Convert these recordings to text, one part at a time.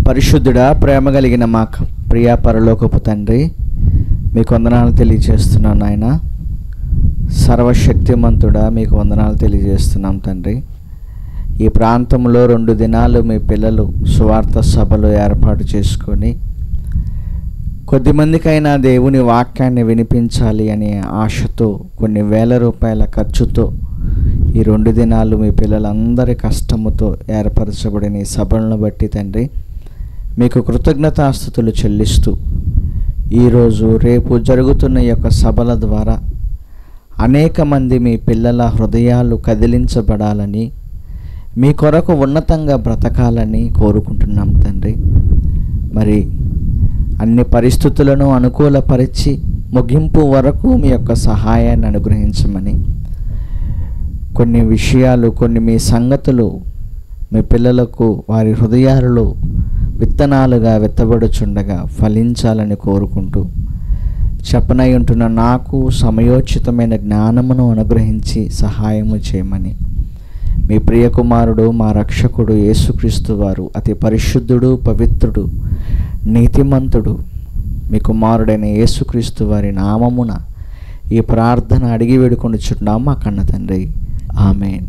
పరిశుద్ధుడా, ప్రేమ కలిగిన మా ప్రియ పరలోకపు తండ్రి, మీకు వందనాలు తెలియజేస్తున్నాను నాయన. సర్వశక్తిమంతుడా, మీకు వందనాలు తెలియజేస్తున్నాం తండ్రి. ఈ ప్రాంతంలో 2 దినాలు మీ పిల్లలు సువార్త సభలు ఏర్పాటు చేసుకొని కొద్దిమందికైనా దేవుని వాక్యాన్ని వినిపించాలి అనే ఆశతో కొన్ని వేల రూపాయల ఖర్చుతో ఈ 2 దినాలు మీ పిల్లలందరి కష్టముతో ఏర్పరచబడిన ఈ సభలను బట్టి తండ్రి మీకు కృతజ్ఞతాస్తుతులు చెల్లిస్తూ ఈరోజు రేపు జరుగుతున్న ఈ యొక్క సభల ద్వారా అనేక మంది మీ పిల్లల హృదయాలు కదిలించబడాలని, మీ కొరకు ఉన్నతంగా బ్రతకాలని కోరుకుంటున్నాం తండ్రి. మరి అన్ని పరిస్థితులను అనుకూలపరిచి ముగింపు వరకు మీ యొక్క సహాయాన్ని అనుగ్రహించమని, కొన్ని విషయాలు, కొన్ని మీ సంగతులు మీ పిల్లలకు వారి హృదయాలలో విత్తనాలుగా విత్తబడుచుండగా ఫలించాలని కోరుకుంటూ, చెప్పనై ఉంటున్న నాకు సమయోచితమైన జ్ఞానమును అనుగ్రహించి సహాయము చేయమని మీ ప్రియకుమారుడు మా రక్షకుడు యేసుక్రీస్తు వారు అతి పరిశుద్ధుడు, పవిత్రుడు, నీతిమంతుడు మీ కుమారుడైన యేసుక్రీస్తు వారి నామమున ఈ ప్రార్థన అడిగి వేడుకొనుచున్నాం మా కన్న తండ్రి. ఆమేన్.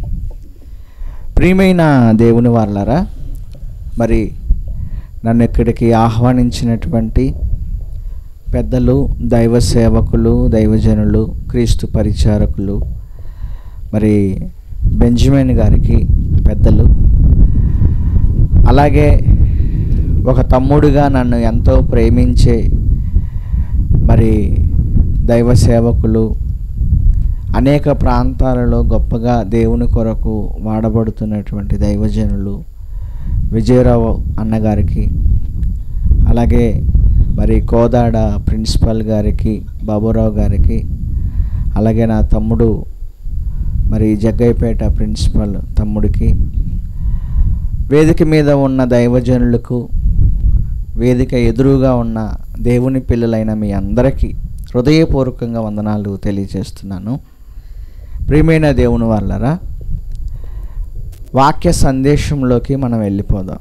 ప్రియమైన దేవుని వారలారా, మరి నన్ను ఇక్కడికి ఆహ్వానించినటువంటి పెద్దలు, దైవ సేవకులు, దైవజనులు, క్రీస్తు పరిచారకులు, మరి బెంజమిన్ గారికి పెద్దలు, అలాగే ఒక తమ్ముడుగా నన్ను ఎంతో ప్రేమించే మరి దైవ సేవకులు, అనేక ప్రాంతాలలో గొప్పగా దేవుని కొరకు వాడబడుతున్నటువంటి దైవజనులు విజయరావు అన్నగారికి, అలాగే మరి కోదాడ ప్రిన్సిపల్ గారికి, బాబురావు గారికి, అలాగే నా తమ్ముడు మరి జగ్గయ్యపేట ప్రిన్సిపల్ తమ్ముడికి, వేదిక మీద ఉన్న దైవజనులకు, వేదిక ఎదురుగా ఉన్న దేవుని పిల్లలైన మీ అందరికీ హృదయపూర్వకంగా వందనాలు తెలియజేస్తున్నాను. ప్రియమైన దేవుని వాళ్ళరా, వాక్య సందేశంలోకి మనం వెళ్ళిపోదాం.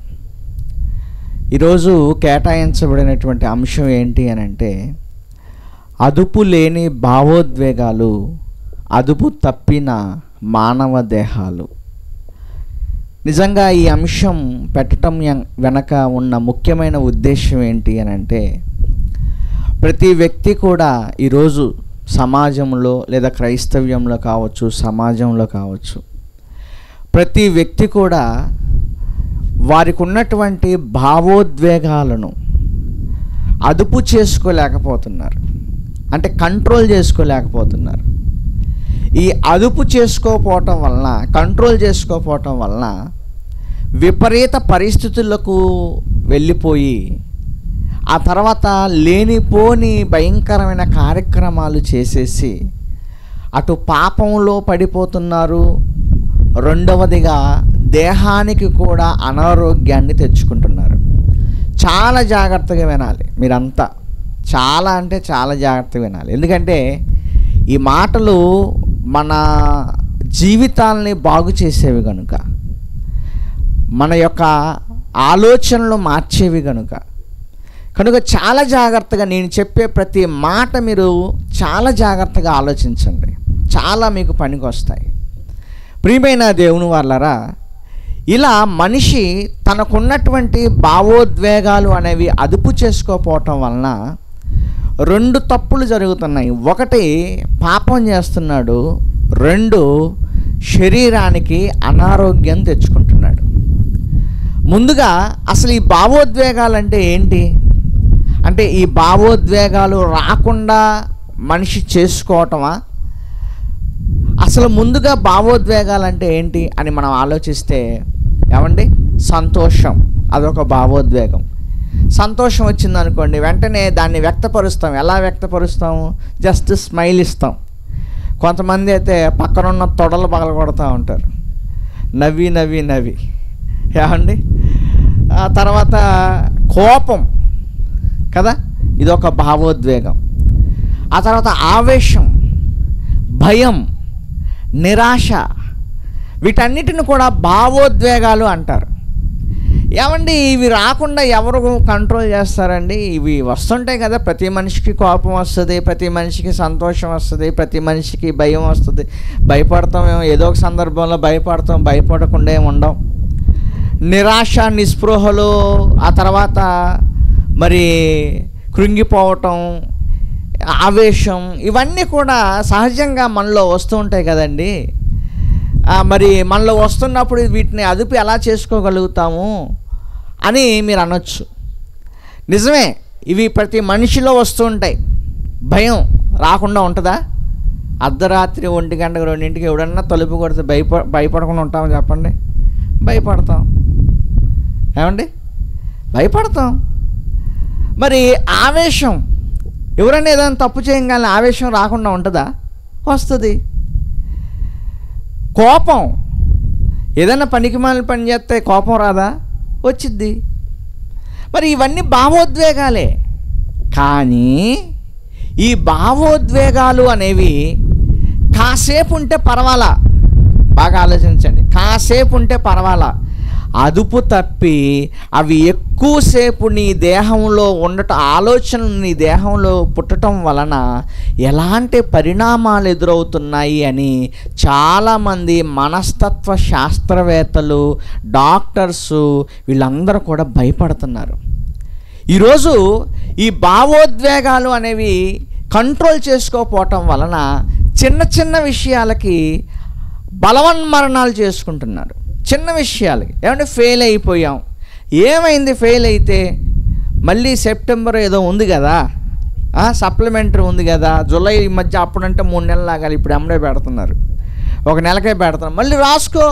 ఈరోజు కేటాయించబడినటువంటి అంశం ఏంటి అని అంటే, అదుపు లేని భావోద్వేగాలు, అదుపు తప్పిన మానవ దేహాలు. నిజంగా ఈ అంశం పెట్టడం వెనక ఉన్న ముఖ్యమైన ఉద్దేశం ఏంటి అని అంటే, ప్రతి వ్యక్తి కూడా ఈరోజు సమాజంలో లేదా క్రైస్తవ్యంలో కావచ్చు, సమాజంలో కావచ్చు, ప్రతి వ్యక్తి కూడా వారికి ఉన్నటువంటి భావోద్వేగాలను అదుపు చేసుకోలేకపోతున్నారు, అంటే కంట్రోల్ చేసుకోలేకపోతున్నారు. ఈ అదుపు చేసుకోకపోవటం వలన, కంట్రోల్ చేసుకోకపోవటం వలన విపరీత పరిస్థితులకు వెళ్ళిపోయి ఆ తర్వాత లేనిపోని భయంకరమైన కార్యక్రమాలు చేసేసి అటు పాపంలో పడిపోతున్నారు, రెండవదిగా దేహానికి కూడా అనారోగ్యాన్ని తెచ్చుకుంటున్నారు. చాలా జాగ్రత్తగా వినాలి మీరంతా, చాలా అంటే చాలా జాగ్రత్తగా వినాలి. ఎందుకంటే ఈ మాటలు మన జీవితాలని బాగు చేసేవి కనుక, మన యొక్క ఆలోచనలు మార్చేవి కనుక చాలా జాగ్రత్తగా నేను చెప్పే ప్రతి మాట మీరు చాలా జాగ్రత్తగా ఆలోచించండి, చాలా మీకు పనికి వస్తాయి. ప్రియమైన దేవుని వాళ్ళరా, ఇలా మనిషి తనకున్నటువంటి భావోద్వేగాలు అనేవి అదుపు చేసుకోకపోవటం వలన 2 తప్పులు జరుగుతున్నాయి. 1 పాపం చేస్తున్నాడు, 2 శరీరానికి అనారోగ్యం తెచ్చుకుంటున్నాడు. ముందుగా అసలు ఈ భావోద్వేగాలు అంటే ఏంటి అంటే, ఈ భావోద్వేగాలు రాకుండా మనిషి చేసుకోవటమా? అసలు ముందుగా భావోద్వేగాలు అంటే ఏంటి అని మనం ఆలోచిస్తే, ఏమండి, సంతోషం అదొక భావోద్వేగం. సంతోషం వచ్చిందనుకోండి, వెంటనే దాన్ని వ్యక్తపరుస్తాం. ఎలా వ్యక్తపరుస్తాము? జస్ట్ స్మైల్ ఇస్తాం. కొంతమంది అయితే పక్కనున్న తొడలు పగలగొడతా ఉంటారు, నవ్వి నవ్వి నవ్వి. ఏమండి, ఆ తర్వాత కోపం కదా, ఇదొక భావోద్వేగం. ఆ తర్వాత ఆవేశం, భయం, నిరాశ, వీటన్నిటిని కూడా భావోద్వేగాలు అంటారు. ఏమండి ఇవి రాకుండా ఎవరు కంట్రోల్ చేస్తారండి? ఇవి వస్తుంటాయి కదా, ప్రతి మనిషికి కోపం వస్తుంది, ప్రతి మనిషికి సంతోషం వస్తుంది, ప్రతి మనిషికి భయం వస్తుంది. భయపడతాం, ఏదో ఒక సందర్భంలో భయపడతాం, భయపడకుండా ఏమి ఉండం. నిరాశ, నిస్పృహలు, ఆ తర్వాత మరి కృంగిపోవటం, ఆవేశం, ఇవన్నీ కూడా సహజంగా మనలో వస్తూ ఉంటాయి కదండి. మరి మనలో వస్తున్నప్పుడు వీటిని అదుపు ఎలా చేసుకోగలుగుతాము అని మీరు అనొచ్చు. నిజమే, ఇవి ప్రతి మనిషిలో వస్తూ ఉంటాయి. భయం రాకుండా ఉంటుందా? అర్ధరాత్రి 1 గంటకు 2ంటికి ఎవడన్నా తలుపు కొడితే భయపడకుండా ఉంటామని చెప్పండి? భయపడతాం. ఏమండి? భయపడతాం. మరి ఆవేశం, ఎవరైనా ఏదైనా తప్పు చేయగానే ఆవేశం రాకుండా ఉంటుందా? వస్తుంది. కోపం, ఏదైనా పనికిమాలిన పని చేస్తే కోపం రాదా? వచ్చిద్ది. మరి ఇవన్నీ భావోద్వేగాలే. కానీ ఈ భావోద్వేగాలు అనేవి కాసేపు ఉంటే పర్వాలా. బాగా ఆలోచించండి. కాసేపు ఉంటే పర్వాలా. అదుపు తప్పి అవి ఎక్కువసేపు నీ దేహంలో ఉండటం, ఆలోచనలు నీ దేహంలో పుట్టడం వలన ఎలాంటి పరిణామాలు ఎదురవుతున్నాయి అని చాలామంది మనస్తత్వ శాస్త్రవేత్తలు, డాక్టర్సు, వీళ్ళందరూ కూడా భయపడుతున్నారు. ఈరోజు ఈ భావోద్వేగాలు అనేవి కంట్రోల్ చేసుకోకపోవటం వలన చిన్న చిన్న విషయాలకి బలవన్మరణాలు చేసుకుంటున్నారు. చిన్న విషయాలకి. ఏమంటే ఫెయిల్ అయిపోయాం, ఏమైంది? ఫెయిల్ అయితే మళ్ళీ సెప్టెంబర్ ఏదో ఉంది కదా, సప్లిమెంటరీ ఉంది కదా, జూలై ఈ మధ్య అప్పుడంటే 3 నెలలు ఆగాలి, ఇప్పుడు అమ్మడే పెడుతున్నారు, 1 నెలకే పెడుతున్నారు, మళ్ళీ రాసుకో.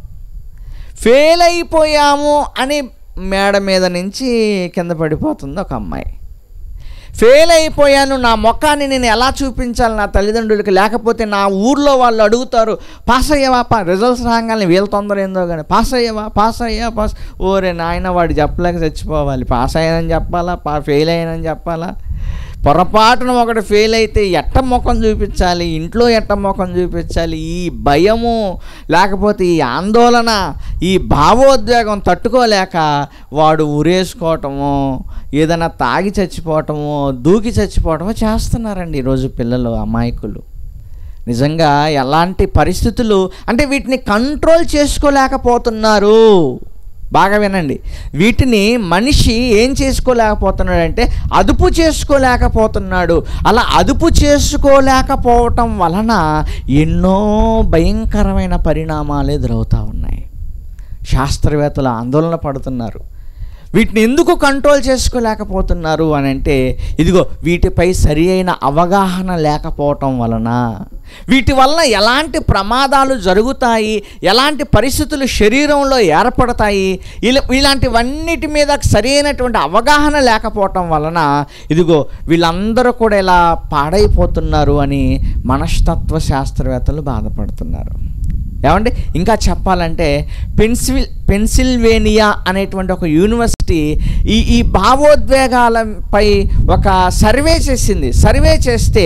ఫెయిల్ అయిపోయాము అని మేడ మీద నుంచి కింద పడిపోతుంది ఒక అమ్మాయి. ఫెయిల్ అయిపోయాను, నా ముఖాన్ని నేను ఎలా చూపించాలి నా తల్లిదండ్రులకి, లేకపోతే నా ఊర్లో వాళ్ళు అడుగుతారు, పాస్ అయ్యావా? రిజల్ట్స్ రాగానే వీళ్ళ తొందర ఏందో కానీ పాస్ అయ్యావా? ఓరే నాయన, వాడు చెప్పలేక చచ్చిపోవాలి. పాస్ అయ్యానని చెప్పాలా, ఫెయిల్ అయ్యానని చెప్పాలా? పొరపాటున ఒకటి ఫెయిల్ అయితే ఎట్ట ముఖం చూపించాలి, ఇంట్లో ఎట్ట ముఖం చూపించాలి? ఈ భయము, లేకపోతే ఈ ఆందోళన, ఈ భావోద్వేగం తట్టుకోలేక వాడు ఉరేసుకోవటము, ఏదైనా తాగి చచ్చిపోవటము, దూకి చచ్చిపోవటము చేస్తున్నారండి ఈరోజు పిల్లలు, అమాయకులు. నిజంగా ఎలాంటి పరిస్థితులు అంటే వీటిని కంట్రోల్ చేసుకోలేకపోతున్నారు. బాగా వినండి. వీటిని మనిషి ఏం చేసుకోలేకపోతున్నాడంటే అదుపు చేసుకోలేకపోతున్నాడు. అలా అదుపు చేసుకోలేకపోవటం వలన ఎన్నో భయంకరమైన పరిణామాలు ఎదురవుతూ ఉన్నాయి. శాస్త్రవేత్తలు ఆందోళన పడుతున్నారు. వీటిని ఎందుకు కంట్రోల్ చేసుకోలేకపోతున్నారు అని అంటే, ఇదిగో వీటిపై సరి అయిన అవగాహన లేకపోవటం వలన, వీటి వలన ఎలాంటి ప్రమాదాలు జరుగుతాయి, ఎలాంటి పరిస్థితులు శరీరంలో ఏర్పడతాయి, ఇలాంటివన్నిటి మీద సరి అయినటువంటి అవగాహన లేకపోవటం వలన ఇదిగో వీళ్ళందరూ కూడా ఇలా పాడైపోతున్నారు అని మనస్తత్వ శాస్త్రవేత్తలు బాధపడుతున్నారు. ఏమండి? ఇంకా చెప్పాలంటే పెన్సిల్వేనియా అనేటువంటి ఒక యూనివర్సిటీ ఈ భావోద్వేగాలపై ఒక సర్వే చేసింది. సర్వే చేస్తే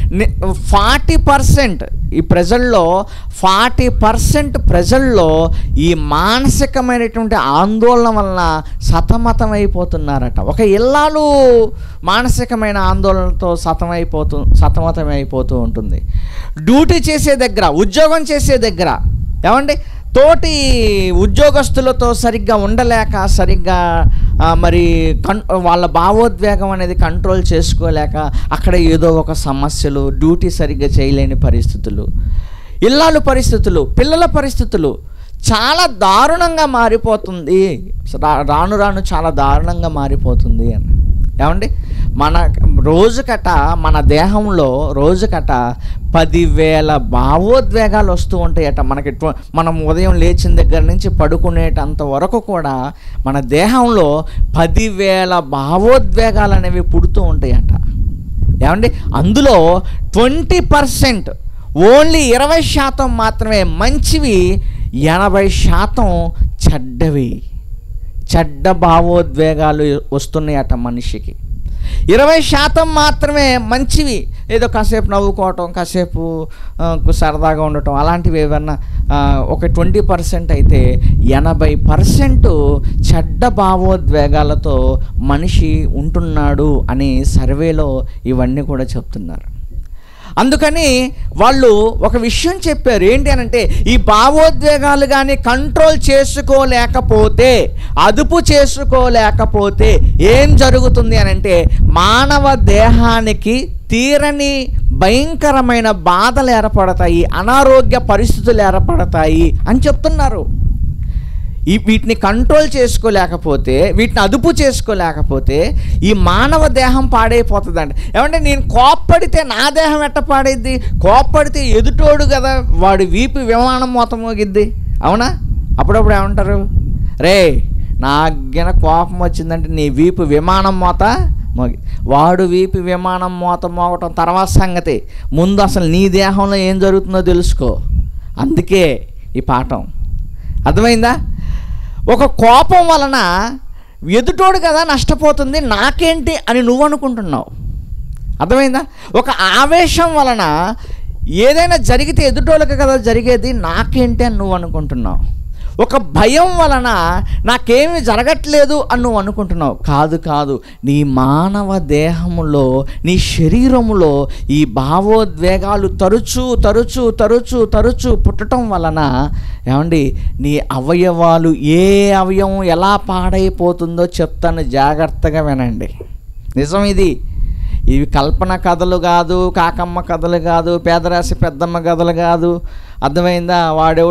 40% ఈ ప్రజల్లో 40% ప్రజల్లో ఈ మానసికమైనటువంటి ఆందోళన వలన సతమతమైపోతున్నారట. ఒక ఇల్లాలు మానసికమైన ఆందోళనతో సతమతమైపోతూ ఉంటుంది. డ్యూటీ చేసే దగ్గర, ఉద్యోగం చేసే దగ్గర, ఏమండి, తోటి ఉద్యోగస్తులతో సరిగ్గా ఉండలేక, సరిగ్గా మరి వాళ్ళ భావోద్వేగం అనేది కంట్రోల్ చేసుకోలేక అక్కడ ఏదో ఒక సమస్యలు, డ్యూటీ సరిగ్గా చేయలేని పరిస్థితులు, ఇల్లాలు పరిస్థితులు, పిల్లల పరిస్థితులు చాలా దారుణంగా మారిపోతుంది. రాను రాను చాలా దారుణంగా మారిపోతుంది అని. ఏమండి? మన రోజుకట, మన దేహంలో రోజుకట 10,000 భావోద్వేగాలు వస్తూ ఉంటాయట. మనం ఉదయం లేచిన దగ్గర నుంచి పడుకునేటంత వరకు కూడా మన దేహంలో 10,000 భావోద్వేగాలు అనేవి పుడుతూ ఉంటాయట. ఏమండి? అందులో 20%, ఓన్లీ 20% మాత్రమే మంచివి, 80% చెడ్డవి. చెడ్డ భావోద్వేగాలు వస్తున్నాయట మనిషికి. 20% మాత్రమే మంచివి, ఏదో కాసేపు నవ్వుకోవటం, కాసేపు సరదాగా ఉండటం, అలాంటివి ఏమన్నా ఒక 20% అయితే 80% చెడ్డ భావోద్వేగాలతో మనిషి ఉంటున్నాడు అని సర్వేలో ఇవన్నీ కూడా చెప్తున్నారు. అందుకని వాళ్ళు ఒక విషయం చెప్పారు, ఏంటి అనంటే ఈ భావోద్వేగాలు కానీ కంట్రోల్ చేసుకోలేకపోతే, అదుపు చేసుకోలేకపోతే ఏం జరుగుతుంది అనంటే మానవ దేహానికి తీరని భయంకరమైన బాధలు ఏర్పడతాయి, అనారోగ్య పరిస్థితులు ఏర్పడతాయి అని చెప్తున్నారు. వీటిని కంట్రోల్ చేసుకోలేకపోతే, వీటిని అదుపు చేసుకోలేకపోతే ఈ మానవ దేహం పాడైపోతుందండి. ఏమంటే నేను కోప్పడితే నా దేహం ఎట్ట పాడైద్ది? కోప్పడితే ఎదుటోడు కదా, వాడి వీపు విమానం మోత మోగిద్ది, అవునా? అప్పుడప్పుడు ఏమంటారు, రే నాగిన కోపం వచ్చిందంటే నీ వీపు విమానం మోత మోగి. వాడు వీపు విమానం మోత మోగటం తర్వాత సంగతి, ముందు అసలు నీ దేహంలో ఏం జరుగుతుందో తెలుసుకో. అందుకే ఈ పాఠం, అర్థమైందా? ఒక కోపం వలన ఎదుటోడు కదా నష్టపోతుంది, నాకేంటి అని నువ్వు అనుకుంటున్నావు, అర్థమైందా? ఒక ఆవేశం వలన ఏదైనా జరిగితే ఎదుటోళ్ళకి కదా జరిగేది, నాకేంటి అని నువ్వు అనుకుంటున్నావు. ఒక భయం వలన నాకేమీ జరగట్లేదు అని నువ్వు అనుకుంటున్నావు. కాదు, నీ మానవ దేహములో, నీ శరీరములో ఈ భావోద్వేగాలు తరచూ పుట్టడం వలన ఏమండి నీ అవయవాలు, ఏ అవయవం ఎలా పాడైపోతుందో చెప్తాను, జాగ్రత్తగా వినండి. నిజం ఇది. ఇవి కల్పన కథలు కాదు, కాకమ్మ కథలు కాదు, పేదరాశి పెద్దమ్మ కథలు కాదు, అర్థమైందా?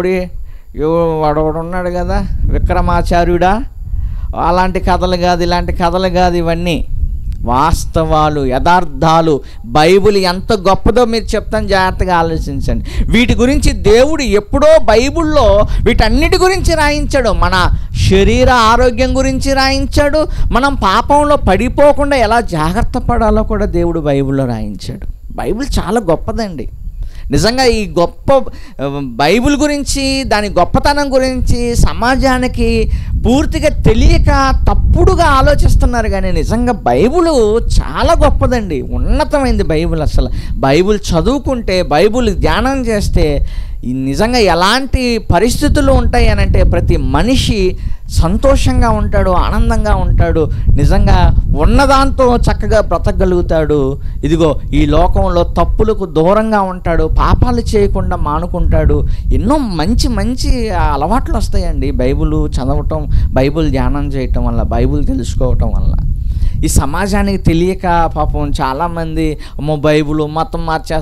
వాడు ఉన్నాడు కదా విక్రమాచార్యుడా, అలాంటి కథలు కాదు, ఇలాంటి కథలు కాదు, ఇవన్నీ వాస్తవాలు, యథార్థాలు. బైబిల్ ఎంత గొప్పదో మీరు చెప్తాను, జాగ్రత్తగా ఆలోచించండి. వీటి గురించి దేవుడు ఎప్పుడో బైబిల్లో వీటన్నిటి గురించి రాయించాడు. మన శరీర ఆరోగ్యం గురించి రాయించాడు, మనం పాపంలో పడిపోకుండా ఎలా జాగ్రత్త పడాలో కూడా దేవుడు బైబిల్లో రాయించాడు. బైబిల్ చాలా గొప్పదండి. నిజంగా ఈ గొప్ప బైబిల్ గురించి, దాని గొప్పతనం గురించి సమాజానికి పూర్తిగా తెలియక తప్పుడుగా ఆలోచిస్తున్నారు. కానీ నిజంగా బైబిల్ చాలా గొప్పదండి, ఉన్నతమైంది బైబిల్. అసలు బైబిల్ చదువుకుంటే, బైబిల్ ధ్యానం చేస్తే నిజంగా ఎలాంటి పరిస్థితులు ఉంటాయి అనంటే ప్రతి మనిషి సంతోషంగా ఉంటాడు, ఆనందంగా ఉంటాడు, నిజంగా ఉన్నదాంతో చక్కగా బ్రతకగలుగుతాడు. ఇదిగో ఈ లోకంలో తప్పులకు దూరంగా ఉంటాడు, పాపాలు చేయకుండా మానుకుంటాడు. ఎన్నో మంచి మంచి అలవాట్లు వస్తాయండి బైబిల్ చదవటం, బైబిల్ ధ్యానం చేయటం వల్ల, బైబిల్ తెలుసుకోవటం వల్ల. ఈ సమాజానికి తెలియక పాపం చాలామంది అమ్మో బైబిల్ మతం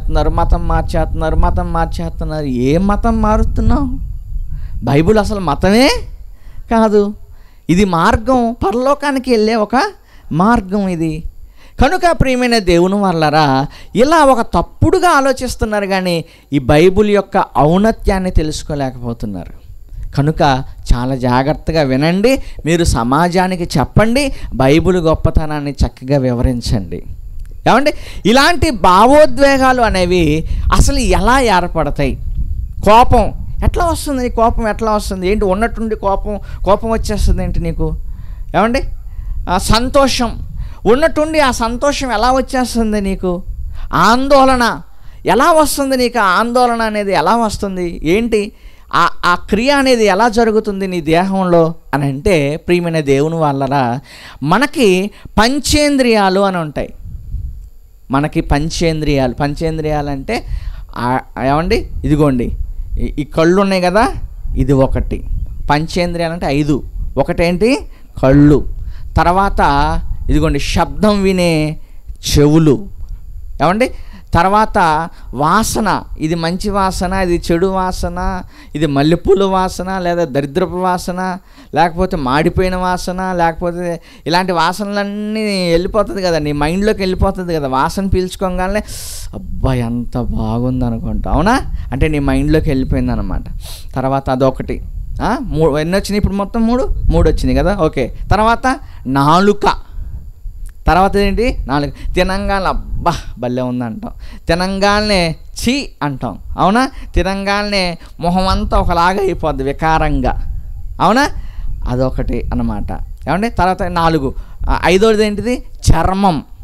మార్చేస్తున్నారు. ఏ మతం మారుతున్నావు? బైబిల్ అసలు మతమే కాదు, ఇది మార్గం, పరలోకానికి వెళ్ళే ఒక మార్గం ఇది. కనుక ప్రియమైన దేవుని వాళ్ళరా, ఇలా ఒక తప్పుడుగా ఆలోచిస్తున్నారు కానీ ఈ బైబిల్ యొక్క ఔన్నత్యాన్ని తెలుసుకోలేకపోతున్నారు. కనుక చాలా జాగ్రత్తగా వినండి, మీరు సమాజానికి చెప్పండి, బైబిల్ గొప్పతనాన్ని చక్కగా వివరించండి. ఏమండి ఇలాంటి భావోద్వేగాలు అనేవి అసలు ఎలా ఏర్పడతాయి? కోపం ఎట్లా వస్తుంది? కోపం ఎట్లా వస్తుంది? ఏంటి ఉన్నట్టుండి కోపం వచ్చేస్తుంది ఏంటి నీకు? ఏమండి సంతోషం ఉన్నట్టుండి ఆ సంతోషం ఎలా వచ్చేస్తుంది నీకు? ఆందోళన ఎలా వస్తుంది నీకు? ఆందోళన అనేది ఎలా వస్తుంది? ఏంటి ఆ క్రియ అనేది ఎలా జరుగుతుంది నీ దేహంలో అని అంటే, ప్రియమైన దేవుని వాళ్ళరా, మనకి పంచేంద్రియాలు అని ఉంటాయి. మనకి పంచేంద్రియాలు అంటే ఏమండి, ఇదిగోండి ఈ కళ్ళు ఉన్నాయి కదా, ఇది ఒకటి. పంచేంద్రియాలు అంటే 5. ఒకటేంటి? కళ్ళు. తర్వాత ఇదిగోండి శబ్దం వినే చెవులు. ఏమండి తర్వాత వాసన, ఇది మంచి వాసన, ఇది చెడు వాసన, ఇది మల్లెపూల వాసన, లేదా దరిద్రపు వాసన, లేకపోతే మాడిపోయిన వాసన, లేకపోతే ఇలాంటి వాసనలన్నీ వెళ్ళిపోతుంది కదా, నీ మైండ్లోకి వెళ్ళిపోతుంది కదా. వాసన పీల్చుకోగానే అబ్బా ఎంత బాగుంది అనుకుంటా, అవునా? అంటే నీ మైండ్లోకి వెళ్ళిపోయింది అనమాట. తర్వాత అదొకటి. ఎన్ని వచ్చినాయి ఇప్పుడు? మొత్తం 3 వచ్చినాయి కదా. ఓకే. తర్వాత నాలుక. తర్వాత ఏంటి? నాలుగు. తినంగానే అబ్బా భలే ఉందంటాం, తినంగానే ఛీ అంటాం, అవునా? తినంగానే మొహం అంతా ఒకలాగా అయిపోద్ది వికారంగా, అవునా? అదొకటి అన్నమాట. ఏమండి తర్వాత 4. 5వది ఏంటిది? చర్మం.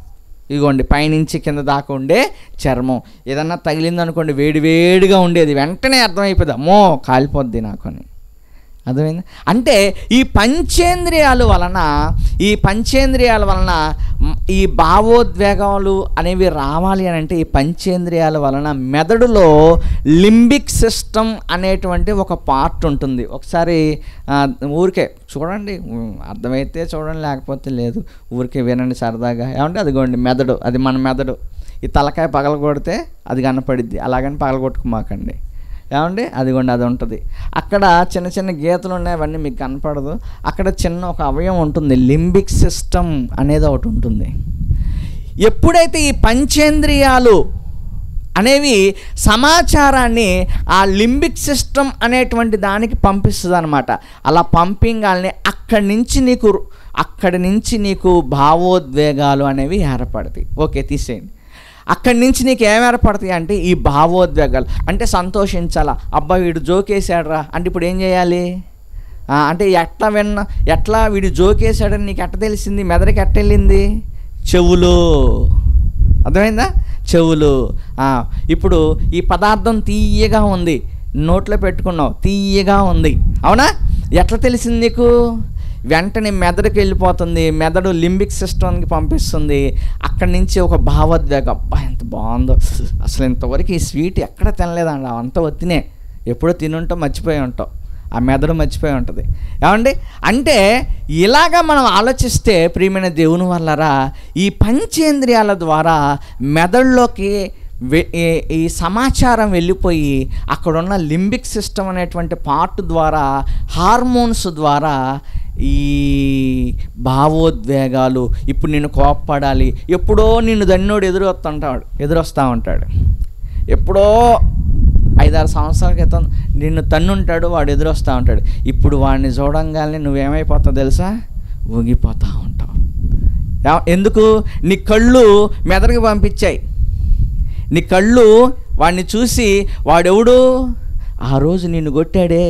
ఇదిగోండి పైనుంచి కింద దాకా ఉండే చర్మం. ఏదన్నా తగిలిందనుకోండి వేడివేడిగా ఉండేది, వెంటనే అర్థమైపోయింది అమ్మో కాలిపోద్ది నాకు అని. అర్థమైంది? అంటే ఈ పంచేంద్రియాల వలన ఈ భావోద్వేగాలు అనేవి రావాలి అని అంటే ఈ పంచేంద్రియాల వలన మెదడులో లింబిక్ సిస్టమ్ అనేటువంటి ఒక పార్ట్ ఉంటుంది. ఒకసారి ఊరికే చూడండి, అర్థమైతే చూడండి, లేకపోతే లేదు, ఊరికే వినండి సరదాగా. ఏమంటే అదిగోండి మెదడు, అది మన మెదడు. ఈ తలకాయ పగలగొడితే అది కనపడిద్ది, అలాగని పగలగొట్టుకోమాకండి. ఏమండి అదిగోండి అది ఉంటుంది. అక్కడ చిన్న చిన్న గీతలు ఉన్నాయి, అవన్నీ మీకు కనపడదు. అక్కడ చిన్న ఒక అవయవం ఉంటుంది, లింబిక్ సిస్టమ్ అనేది ఒకటి ఉంటుంది. ఎప్పుడైతే ఈ పంచేంద్రియాలు అనేవి సమాచారాన్ని ఆ లింబిక్ సిస్టమ్ అనేటువంటి దానికి పంపిస్తుంది అనమాట. అలా పంపింగాలని అక్కడి నుంచి నీకు భావోద్వేగాలు అనేవి ఏర్పడతాయి. ఓకే, తీసేయండి. అక్కడి నుంచి నీకు ఏం ఏర్పడతాయి అంటే ఈ భావోద్వేగాలు. అంటే సంతోషించాలా, అబ్బా వీడు జోకేసాడురా అంటే ఇప్పుడు ఏం చేయాలి అంటే ఎట్లా వీడు జోకేసాడని నీకు ఎట్ట తెలిసింది, మెదడుకి ఎట్ట వెళ్ళింది? చెవులు. అర్థమైందా? చెవులు. ఇప్పుడు ఈ పదార్థం తీయగా ఉంది, నోట్లో పెట్టుకున్నావు, తీయగా ఉంది, అవునా? ఎట్లా తెలిసింది నీకు? వెంటనే మెదడుకి వెళ్ళిపోతుంది, మెదడు లింబిక్ సిస్టమ్కి పంపిస్తుంది. అక్కడి నుంచి ఒక భావోద్వేగం, అబ్బా ఎంత బాగుందో, అసలు ఇంతవరకు ఈ స్వీట్ ఎక్కడ తినలేదండి, అంత వత్తినే, ఎప్పుడో తినుంటాం, మర్చిపోయి ఉంటాం, ఆ మెదడు మర్చిపోయి ఉంటుంది. ఏమండి అంటే ఇలాగా మనం ఆలోచిస్తే ప్రియమైన దేవుని వల్లరా ఈ పంచేంద్రియాల ద్వారా మెదడులోకి ఈ సమాచారం వెళ్ళిపోయి అక్కడున్న లింబిక్ సిస్టమ్ అనేటువంటి పార్ట్ ద్వారా, హార్మోన్స్ ద్వారా ఈ భావోద్వేగాలు, ఇప్పుడు నేను కోప్పడాలి, ఎప్పుడో నిన్ను దన్నోడు ఎదురొస్తూ ఉంటాడు, ఎప్పుడో 5-6 సంవత్సరాల క్రితం నిన్ను తన్నుంటాడు, వాడు ఎదురొస్తూ ఉంటాడు. ఇప్పుడు వాడిని చూడంగానే నువ్వేమైపోతావు తెలుసా? ఊగిపోతూ ఉంటావు. ఎందుకు? నీ కళ్ళు మెదడుకి పంపించాయి, నీ కళ్ళు వాడిని చూసి వాడెవడు, ఆ రోజు నిన్ను కొట్టాడే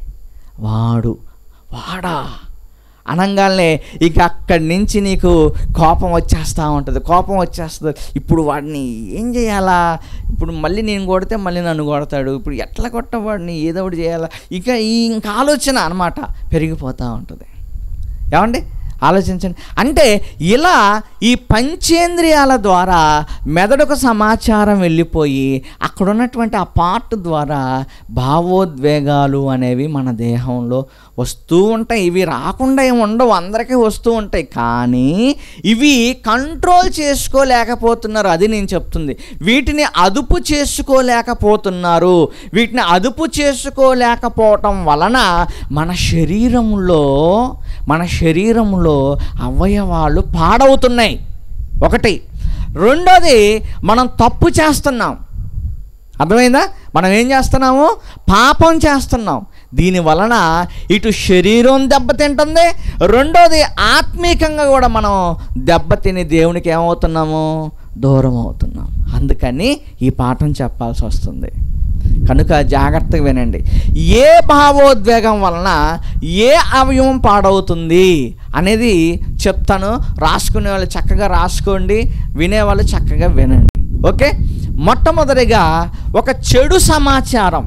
వాడా అనంగానే ఇక అక్కడి నుంచి నీకు కోపం వచ్చేస్తుంది. ఇప్పుడు వాడిని ఏం చేయాలా, ఇప్పుడు మళ్ళీ నేను కొడితే మళ్ళీ నన్ను కొడతాడు, ఇప్పుడు ఎట్లా కొట్టవాడిని, ఏదో ఒకటి చేయాలా, ఇంకా ఆలోచన అన్నమాట పెరిగిపోతూ ఉంటుంది. ఏమండి ఆలోచించండి. అంటే ఇలా ఈ పంచేంద్రియాల ద్వారా మెదడుకు సమాచారం వెళ్ళిపోయి అక్కడ ఉన్నటువంటి ఆ పార్ట్ ద్వారా భావోద్వేగాలు అనేవి మన దేహంలో వస్తూ ఉంటాయి. ఇవి రాకుండా ఏమి ఉండవు, అందరికీ వస్తూ ఉంటాయి. కానీ ఇవి కంట్రోల్ చేసుకోలేకపోతున్నారు, అది నేను చెప్తుంది. వీటిని అదుపు చేసుకోలేకపోతున్నారు. వీటిని అదుపు చేసుకోలేకపోవటం వలన మన శరీరంలో అవయవాలు పాడవుతున్నాయి. ఒకటి. రెండోది, మనం తప్పు చేస్తున్నాం. అర్థమైందా? మనం ఏం చేస్తున్నాము? పాపం చేస్తున్నాం. దీని వలన ఇటు శరీరం దెబ్బతింటుంది, రెండోది ఆత్మీకంగా కూడా మనం దెబ్బతిని దేవునికి ఏమవుతున్నాము? దూరం అవుతున్నాం. అందుకని ఈ పాఠం చెప్పాల్సి వస్తుంది. కనుక జాగ్రత్తగా వినండి. ఏ భావోద్వేగం వలన ఏ అవయవం పాడవుతుంది అనేది చెప్తాను. రాసుకునే వాళ్ళు చక్కగా రాసుకోండి, వినేవాళ్ళు చక్కగా వినండి. ఓకే. మొట్టమొదటిగా ఒక చెడు సమాచారం.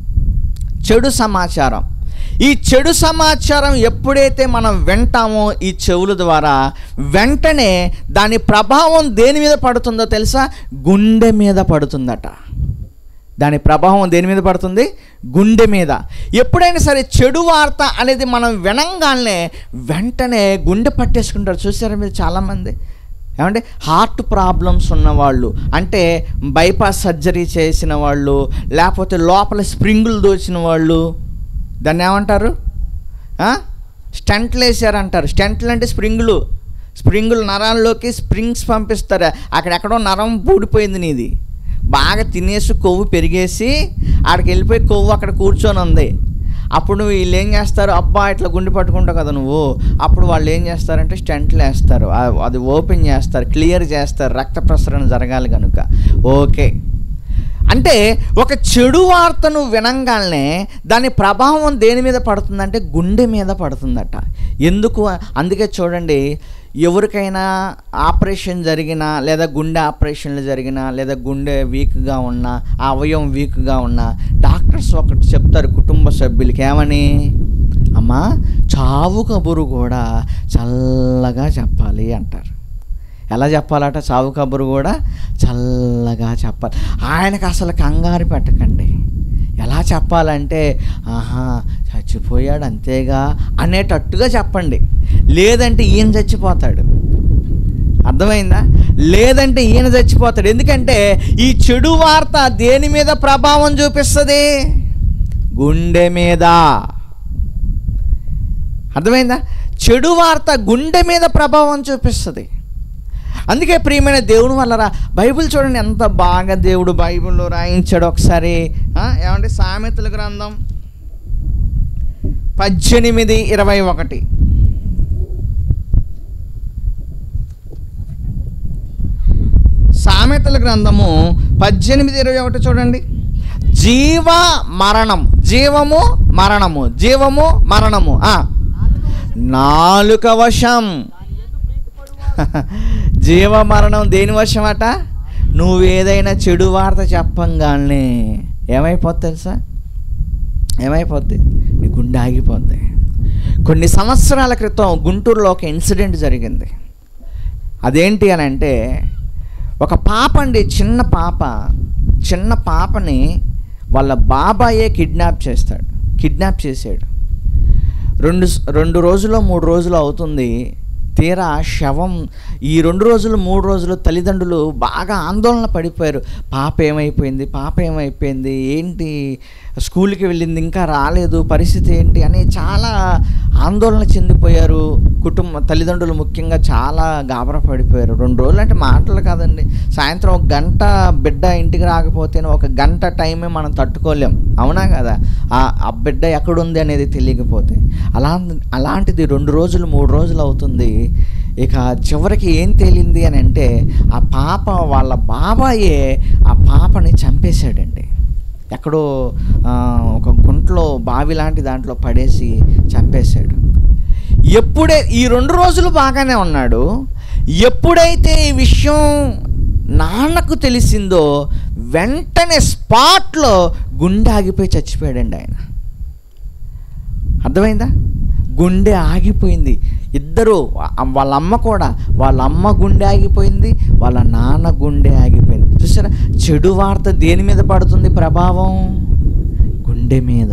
ఈ చెడు సమాచారం ఎప్పుడైతే మనం వింటామో ఈ చెవుల ద్వారా, వెంటనే దాని ప్రభావం దేని మీద పడుతుందో తెలుసా? గుండె మీద పడుతుందట. దాని ప్రభావం దేని మీద పడుతుంది? గుండె మీద. ఎప్పుడైనా సరే చెడు వార్త అనేది మనం వినంగానే వెంటనే గుండె పట్టేసుకుంటారు. చూసారా మీరు చాలామంది? ఏమంటే హార్ట్ ప్రాబ్లమ్స్ ఉన్నవాళ్ళు, అంటే బైపాస్ సర్జరీ చేసిన వాళ్ళు, లేకపోతే లోపల స్ప్రింగులు దోచిన వాళ్ళు, దాన్ని ఏమంటారు? స్టంట్లు వేసారంటారు. స్టంట్లు అంటే స్ప్రింగులు నరాల్లోకి స్ప్రింగ్స్ పంపిస్తారు. అక్కడెక్కడో నరం పూడిపోయింది నీది, బాగా తినేసి కొవ్వు పెరిగేసి ఆడికి వెళ్ళిపోయి కొవ్వు అక్కడ కూర్చొని ఉంది. అప్పుడు వీళ్ళు ఏం చేస్తారు? అబ్బా ఇట్లా గుండె పట్టుకుంటావు కదా నువ్వు, అప్పుడు వాళ్ళు ఏం చేస్తారంటే స్టంట్లు వేస్తారు, అది ఓపెన్ చేస్తారు, క్లియర్ చేస్తారు, రక్త ప్రసరణ జరగాలి కనుక. ఓకే. అంటే ఒక చెడు వార్తను వినంగానే దాని ప్రభావం దేని మీద పడుతుందంటే గుండె మీద పడుతుందట. ఎందుకు? అందుకే చూడండి, ఎవరికైనా ఆపరేషన్ జరిగినా, లేదా గుండె ఆపరేషన్లు జరిగినా, లేదా గుండె వీక్గా ఉన్నా, ఆ అవయవం వీక్గా ఉన్నా, డాక్టర్స్ ఒకటి చెప్తారు కుటుంబ సభ్యులకి, ఏమని? అమ్మా, చావు కబురు కూడా చల్లగా చెప్పాలి అంటారు. ఎలా చెప్పాలట? చావు కబురు కూడా చల్లగా చెప్పాలి. ఆయనకు అసలు కంగారు పెట్టకండి. ఎలా చెప్పాలంటే, ఆహా చచ్చిపోయాడు అంతేగా అనేటట్టుగా చెప్పండి. లేదంటే ఈయన చచ్చిపోతాడు. అర్థమైందా? లేదంటే ఈయన చచ్చిపోతాడు. ఎందుకంటే ఈ చెడు వార్త దేని మీద ప్రభావం చూపిస్తుంది? గుండె మీద. అర్థమైందా? చెడు వార్త గుండె మీద ప్రభావం చూపిస్తుంది. అందుకే ప్రియమైన దేవుని వల్లరా బైబిల్ చూడండి ఎంత బాగా దేవుడు బైబిల్లో రాయించాడు. ఒకసారి ఏమంటే సామెతల గ్రంథం 18:21. సామెతల గ్రంథము 18:21 చూడండి. జీవ మరణం, జీవము మరణము, జీవము మరణము నాలుక వశం. జీవ మరణం దేని వశం అట? నువ్వేదైనా చెడు వార్త చెప్పంగానే ఏమైపోద్ది తెలుసా? ఏమైపోద్ది? నీ గుండె ఆగిపోద్ది. కొన్ని సంవత్సరాల క్రితం గుంటూరులో ఒక ఇన్సిడెంట్ జరిగింది. అదేంటి అని అంటే, ఒక పాప అండి, చిన్న పాపని వాళ్ళ బాబాయే కిడ్నాప్ చేశాడు. 2 రోజులు 3 రోజులు అవుతుంది. తీరా శవం ఈ 2 రోజులు 3 రోజులు తల్లిదండ్రులు బాగా ఆందోళన పడిపోయారు. పాప ఏమైపోయింది, ఏంటి, స్కూల్కి వెళ్ళింది ఇంకా రాలేదు, పరిస్థితి ఏంటి అని చాలా ఆందోళన చెందిపోయారు. తల్లిదండ్రులు ముఖ్యంగా చాలా గాబరా పడిపోయారు. 2 రోజులు అంటే మాటలు కాదండి. సాయంత్రం 1 గంట బిడ్డ ఇంటికి రాకపోతే 1 గంట టైమే మనం తట్టుకోలేం, అవునా కదా? ఆ బిడ్డ ఎక్కడుంది అనేది తెలియకపోతే. అలాంటిది 2 రోజులు 3 రోజులు అవుతుంది. ఇక చివరికి ఏం తేలింది అని అంటే, ఆ పాప వాళ్ళ బాబాయే ఆ పాపని చంపేశాడండి. ఎక్కడో ఒక గుంట్లో బావి లాంటి దాంట్లో పడేసి చంపేశాడు. ఈ 2 రోజులు బాగానే ఉన్నాడు. ఎప్పుడైతే ఈ విషయం నాన్నకు తెలిసిందో వెంటనే స్పాట్లో గుండె ఆగిపోయి చచ్చిపోయాడండి ఆయన. అర్థమైందా? గుండె ఆగిపోయింది. ఇద్దరు, వాళ్ళ అమ్మ గుండె ఆగిపోయింది, వాళ్ళ నాన్న గుండె ఆగిపోయింది. చూసారా? చెడు వార్త దేని మీద పడుతుంది ప్రభావం? గుండె మీద.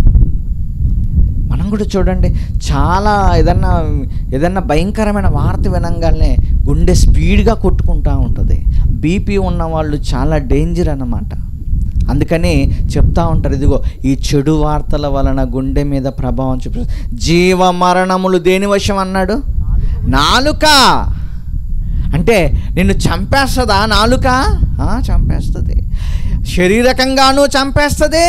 మనం కూడా చూడండి, చాలా ఏదన్నా భయంకరమైన వార్త వినంగానే గుండె స్పీడ్గా కొట్టుకుంటూ ఉంటుంది. బీపీ ఉన్న వాళ్ళు చాలా డేంజర్ అన్నమాట. అందుకని చెప్తా ఉంటారు, ఇదిగో ఈ చెడు వార్తల వలన గుండె మీద ప్రభావం చూపిస్తుంది. జీవ మరణములు దేని వశం అన్నాడు? నాలుక. అంటే నిన్ను చంపేస్తుందా నాలుక? చంపేస్తుంది. శారీరకంగాను చంపేస్తుంది,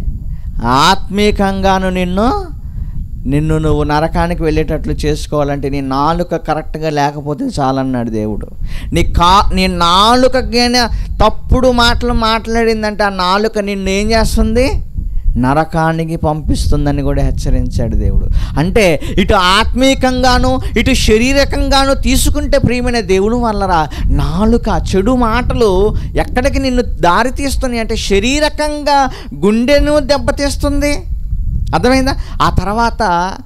ఆత్మీకంగాను నిన్ను నువ్వు నరకానికి వెళ్ళేటట్లు చేసుకోవాలంటే నీ నాలుక కరెక్ట్గా లేకపోతే చాలన్నాడు దేవుడు. నీ నాలుకగా తప్పుడు మాటలు మాట్లాడిందంటే ఆ నాలుక నిన్ను ఏం చేస్తుంది? నరకానికి పంపిస్తుందని కూడా హెచ్చరించాడు దేవుడు. అంటే ఇటు ఆత్మీకంగాను ఇటు శారీరకంగాను తీసుకుంటే ప్రియమైన దేవుడు వల్లరా నాలుక చెడు మాటలు ఎక్కడికి నిన్ను దారి తీస్తుంది అంటే శారీరకంగా గుండెను దెబ్బతీస్తుంది. అర్థమైందా? ఆ తర్వాత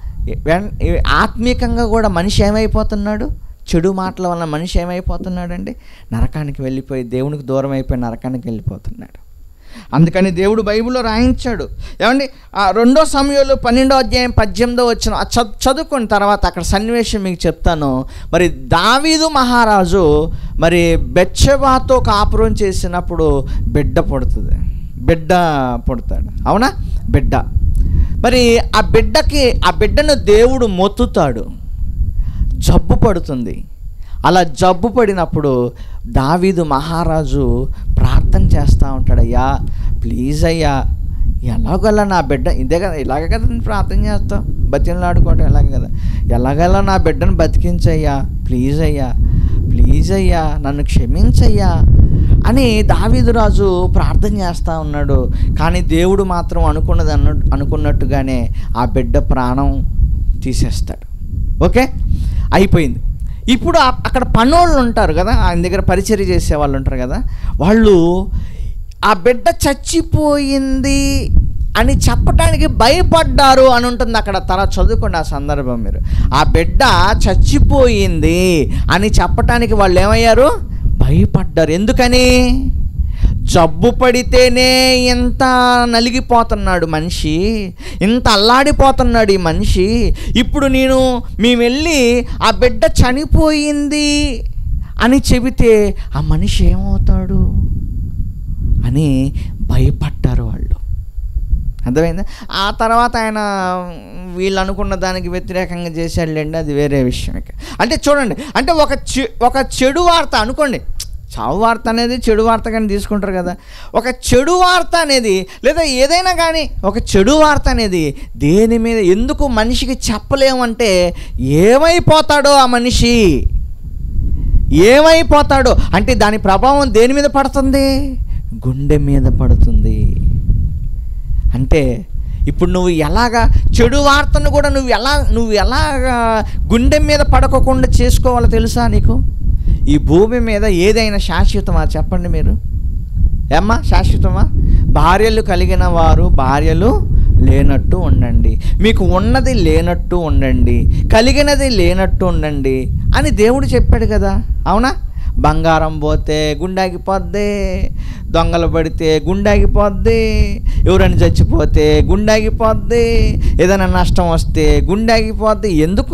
ఆత్మీకంగా కూడా మనిషి ఏమైపోతున్నాడు? చెడు మాటల వల్ల మనిషి ఏమైపోతున్నాడండి? నరకానికి వెళ్ళిపోయి, దేవునికి దూరం అయిపోయి నరకానికి వెళ్ళిపోతున్నాడు. అందుకని దేవుడు బైబిల్లో రాయించాడు. ఏమండి, 2 సమూయేలు 12:18 చదువుకున్న తర్వాత అక్కడ సన్నివేశం మీకు చెప్తాను. మరి దావీదు మహారాజు మరి బెత్షెబాతో కాపురం చేసినప్పుడు బిడ్డ పుడతాడు. అవునా? బిడ్డ. మరి ఆ బిడ్డను దేవుడు మొత్తుతాడు. జబ్బు పడుతుంది. అలా జబ్బు పడినప్పుడు దావీదు మహారాజు ప్రార్థన చేస్తూ ఉంటాడు, అయ్యా ప్లీజ్ అయ్యా, ఎలాగల్లా నా బిడ్డ ఇదే కదా, ఇలాగ కదా ప్రార్థన చేస్తావు, బతిమలాడుకోవటం ఎలాగ కదా, ఎలాగల్లా నా బిడ్డను బతికించయ్యా, ప్లీజ్ అయ్యా నన్ను క్షమించయ్యా అని దావీదు రాజు ప్రార్థన చేస్తూ ఉన్నాడు. కానీ దేవుడు మాత్రం అనుకున్నట్టుగానే ఆ బిడ్డ ప్రాణం తీసేస్తాడు. ఓకే, అయిపోయింది. ఇప్పుడు అక్కడ పనోళ్ళు ఉంటారు కదా, ఆయన దగ్గర పరిచర్య చేసే వాళ్ళు ఉంటారు కదా, వాళ్ళు ఆ బిడ్డ చచ్చిపోయింది అని చెప్పడానికి భయపడ్డారు అని ఉంటుంది అక్కడ. తర్వాత చదువుకోండి ఆ సందర్భం మీరు. ఆ బిడ్డ చచ్చిపోయింది అని చెప్పటానికి వాళ్ళు ఏమయ్యారు? భయపడ్డారు. ఎందుకని? జబ్బు పడితేనే ఇంత నలిగిపోతున్నాడు మనిషి, ఇంత అల్లాడిపోతున్నాడు ఈ మనిషి. ఇప్పుడు మేము వెళ్ళి ఆ బిడ్డ చనిపోయింది అని చెబితే ఆ మనిషి ఏమవుతాడు అని భయపడ్డారు వాళ్ళు. అర్థమైందా? ఆ తర్వాత ఆయన వీళ్ళు అనుకున్న దానికి వ్యతిరేకంగా చేశాడులేండి, అది వేరే విషయం. అంటే చూడండి, అంటే ఒక చెడు వార్త అనుకోండి, చావు వార్త అనేది చెడు వార్త కానీ తీసుకుంటారు కదా. ఒక చెడు వార్త అనేది లేదా ఏదైనా కానీ ఒక చెడు వార్త అనేది దేని మీద ఎందుకు మనిషికి చెప్పలేమంటే ఏమైపోతాడో ఆ మనిషి, ఏమైపోతాడో అంటే దాని ప్రభావం దేని మీద పడుతుంది? గుండె మీద పడుతుంది. అంటే ఇప్పుడు నువ్వు ఎలాగా చెడు వార్తను కూడా నువ్వు ఎలాగా గుండె మీద పడకుండా చేసుకోవాలో తెలుసా నీకు? ఈ భూమి మీద ఏదైనా శాశ్వతమా చెప్పండి మీరు? ఏమ్మా శాశ్వతమా? భార్యలు కలిగిన వారు భార్యలు లేనట్టు ఉండండి, మీకు ఉన్నది లేనట్టు ఉండండి, కలిగినది లేనట్టు ఉండండి అని దేవుడు చెప్పాడు కదా, అవునా? బంగారం పోతే గుండాగిపోద్ది, దొంగలు పడితే గుండాగిపోద్ది, ఎవరైనా చచ్చిపోతే గుండాగిపోద్ది, ఏదైనా నష్టం వస్తే గుండాగిపోద్ది.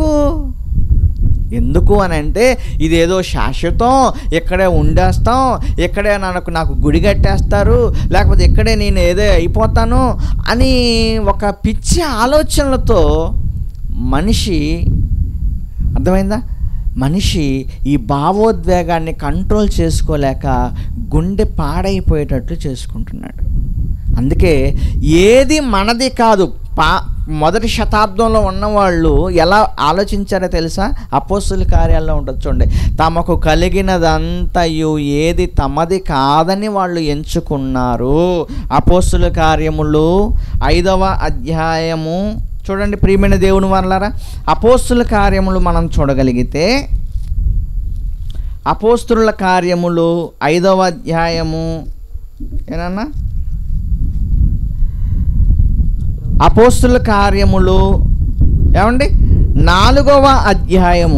ఎందుకు అని అంటే ఇదేదో శాశ్వతం, ఇక్కడే ఉండేస్తాం, ఇక్కడే నాకు గుడి కట్టేస్తారు, లేకపోతే ఇక్కడే నేను ఏదో అయిపోతాను అని ఒక పిచ్చి ఆలోచనలతో మనిషి, అర్థమైందా, మనిషి ఈ భావోద్వేగాన్ని కంట్రోల్ చేసుకోలేక గుండె పాడైపోయేటట్లు చేసుకుంటున్నాడు. అందుకే ఏది మనది కాదు. మొదటి శతాబ్దంలో ఉన్నవాళ్ళు ఎలా ఆలోచించారో తెలుసా? అపోస్తుల కార్యాల్లో ఉంటుంది చూడండి. తమకు కలిగినదంతయు ఏది తమది కాదని వాళ్ళు ఎంచుకున్నారు. అపోస్తుల కార్యములు 5వ అధ్యాయము చూడండి ప్రియమైన దేవుని వారలారా. అపోస్తుల కార్యములు మనం చూడగలిగితే అపోస్తుల కార్యములు 5వ అధ్యాయము ఏనన్నా అపోస్తుల కార్యములు ఏమండి 4వ అధ్యాయము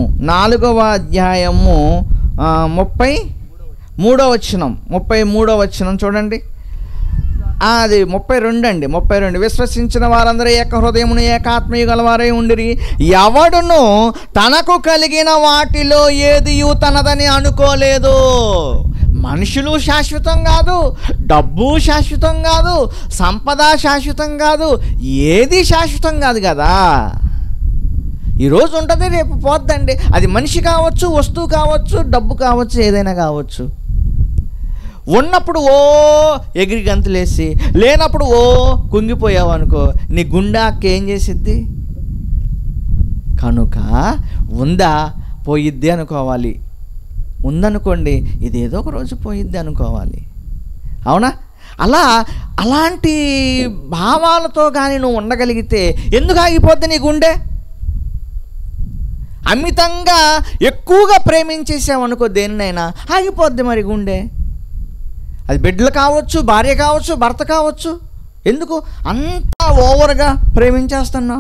33వ వచనం చూడండి. అది 32 అండి, 32. విశ్వసించిన వారందరూ ఏక హృదయమును ఏకాత్మయు గలవారై ఉండిరి, ఎవడును తనకు కలిగిన వాటిలో ఏదియు తనదని అనుకోలేదు. మనుషులు శాశ్వతం కాదు, డబ్బు శాశ్వతం కాదు, సంపద శాశ్వతం కాదు, ఏది శాశ్వతం కాదు కదా. ఈరోజు ఉంటుంది, రేపు పోద్దండి. అది మనిషి కావచ్చు, వస్తువు కావచ్చు, డబ్బు కావచ్చు, ఏదైనా కావచ్చు. ఉన్నప్పుడు ఓ ఎగిరి గంతులేసి, లేనప్పుడు ఓ కుంగిపోయావు అనుకో, నీ గుండెకి ఏం చేసిద్ది? కనుక ఉందా పోయిద్ది అనుకోవాలి, ఉందనుకోండి ఇదేదో ఒక రోజు పోయిద్ది అనుకోవాలి, అవునా? అలాంటి భావాలతో కానీ నువ్వు ఉండగలిగితే ఎందుకు ఆగిపోద్ది నీ గుండె? అమితంగా ఎక్కువగా ప్రేమించేసావనుకో దేన్నైనా, ఆగిపోద్ది మరి గుండె. అది బిడ్డలు కావచ్చు, భార్య కావచ్చు, భర్త కావచ్చు. ఎందుకు అంత ఓవర్గా ప్రేమించేస్తున్నావు?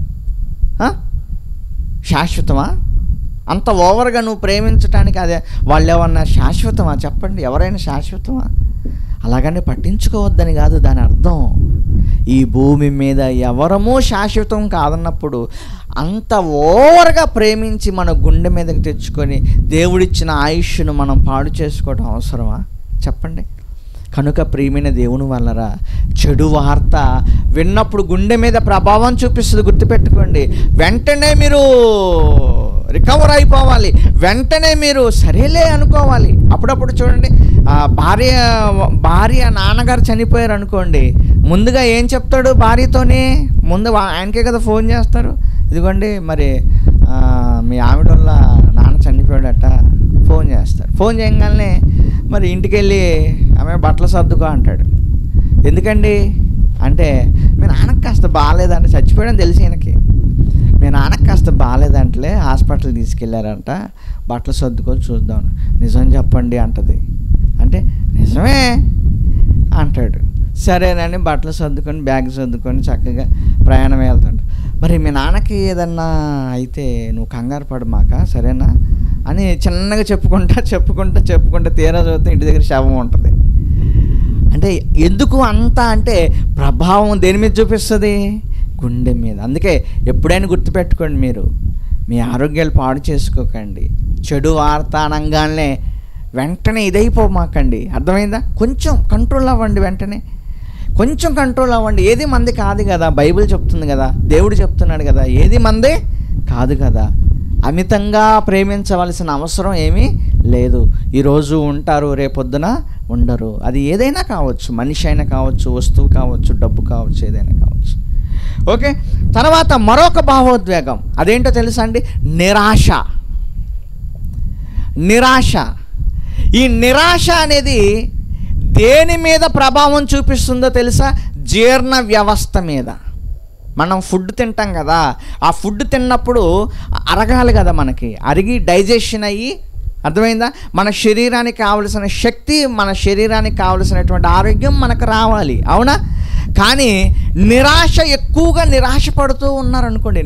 శాశ్వతమా? అంత ఓవర్గా నువ్వు ప్రేమించటానికి అదే వాళ్ళు ఏమన్నా శాశ్వతమా చెప్పండి? ఎవరైనా శాశ్వతమా? అలాగని పట్టించుకోవద్దని కాదు దాని అర్థం. ఈ భూమి మీద ఎవరమూ శాశ్వతం కాదన్నప్పుడు అంత ఓవర్గా ప్రేమించి మన గుండె మీదకి తెచ్చుకొని దేవుడిచ్చిన ఆయుష్ను మనం పాడు చేసుకోవడం అవసరమా చెప్పండి? కనుక ప్రియమైన దేవుని వల్లరా, చెడు వార్త విన్నప్పుడు గుండె మీద ప్రభావం చూపిస్తుంది, గుర్తుపెట్టుకోండి. వెంటనే మీరు రికవర్ అయిపోవాలి, వెంటనే మీరు సరేలే అనుకోవాలి. అప్పుడప్పుడు చూడండి, భార్య నాన్నగారు చనిపోయారు అనుకోండి, ముందుగా ఏం చెప్తాడు భార్యతోనే? ముందు ఆయనకే కదా ఫోన్ చేస్తారు, ఇదిగోండి మరి మీ ఆవిడ వల్ల నాన్న చనిపోయాడట ఫోన్ చేస్తారు. ఫోన్ చేయగానే మరి ఇంటికి వెళ్ళి ఆమె బట్టలు సర్దుకో అంటాడు. ఎందుకండి అంటే మీ నాన్నకి కాస్త బాగాలేదంటే, చచ్చిపోయాడని తెలిసి ఆయనకి. మీ నాన్నకి కాస్త బాగాలేదంటలే, హాస్పిటల్ తీసుకెళ్ళారంట, బట్టలు సర్దుకొని చూద్దాం. నిజం చెప్పండి అంటది. అంటే నిజమే అంటాడు. సరేనని బట్టలు సర్దుకొని బ్యాగ్ సర్దుకొని చక్కగా ప్రయాణం వెళ్తాడు. మరి మీ నాన్నకి ఏదన్నా అయితే నువ్వు కంగారు పడమాక, సరేనా అని చిన్నగా చెప్పుకుంటా తీరా చూస్తే ఇంటి దగ్గర శవం ఉంటుంది. అంటే ఎందుకు అంత అంటే ప్రభావం దేని మీద చూపిస్తుంది? గుండె మీద. అందుకే ఎప్పుడైనా గుర్తుపెట్టుకోండి, మీరు మీ ఆరోగ్యాలు పాడు చేసుకోకండి. చెడు వార్త అనగానే వెంటనే ఇదైపోమాకండి. అర్థమైందా? కొంచెం కంట్రోల్ అవ్వండి, వెంటనే కొంచెం కంట్రోల్ అవ్వండి. ఏది మంది కాదు కదా, బైబిల్ చెప్తుంది కదా, దేవుడు చెప్తున్నాడు కదా, ఏది మందే కాదు కదా. అమితంగా ప్రేమించవలసిన అవసరం ఏమీ లేదు. ఈరోజు ఉంటారు, రేపొద్దున ఉండరు. అది ఏదైనా కావచ్చు, మనిషి అయినా కావచ్చు, వస్తువు కావచ్చు, డబ్బు కావచ్చు, ఏదైనా కావచ్చు. ఓకే. తర్వాత మరొక భావోద్వేగం, అదేంటో తెలుసా అండి? నిరాశ. ఈ నిరాశ అనేది దేని మీద ప్రభావం చూపిస్తుందో తెలుసా? జీర్ణ వ్యవస్థ మీద. మనం ఫుడ్ తింటాం కదా, ఆ ఫుడ్ తిన్నప్పుడు అరగాలి కదా, మనకి అరిగి డైజెషన్ అయ్యి, అర్థమైందా, మన శరీరానికి కావలసిన శక్తి, మన శరీరానికి కావలసినటువంటి ఆరోగ్యం మనకు రావాలి, అవునా? కానీ ఎక్కువగా నిరాశ పడుతూ ఉన్నారనుకోండి,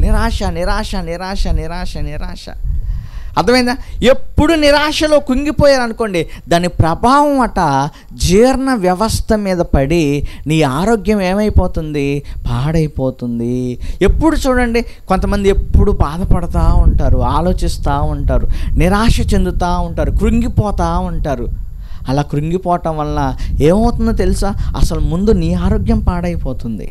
నిరాశ, అర్థమైందా? ఎప్పుడు నిరాశలో కుంగిపోయారనుకోండి, దాని ప్రభావం జీర్ణ వ్యవస్థ మీద పడి నీ ఆరోగ్యం ఏమైపోతుంది? పాడైపోతుంది. ఎప్పుడు చూడండి, కొంతమంది ఎప్పుడు బాధపడుతూ ఉంటారు, ఆలోచిస్తూ ఉంటారు, నిరాశ చెందుతూ ఉంటారు, కృంగిపోతూ ఉంటారు. అలా కృంగిపోవటం వల్ల ఏమవుతుందో తెలుసా? అసలు ముందు నీ ఆరోగ్యం పాడైపోతుంది.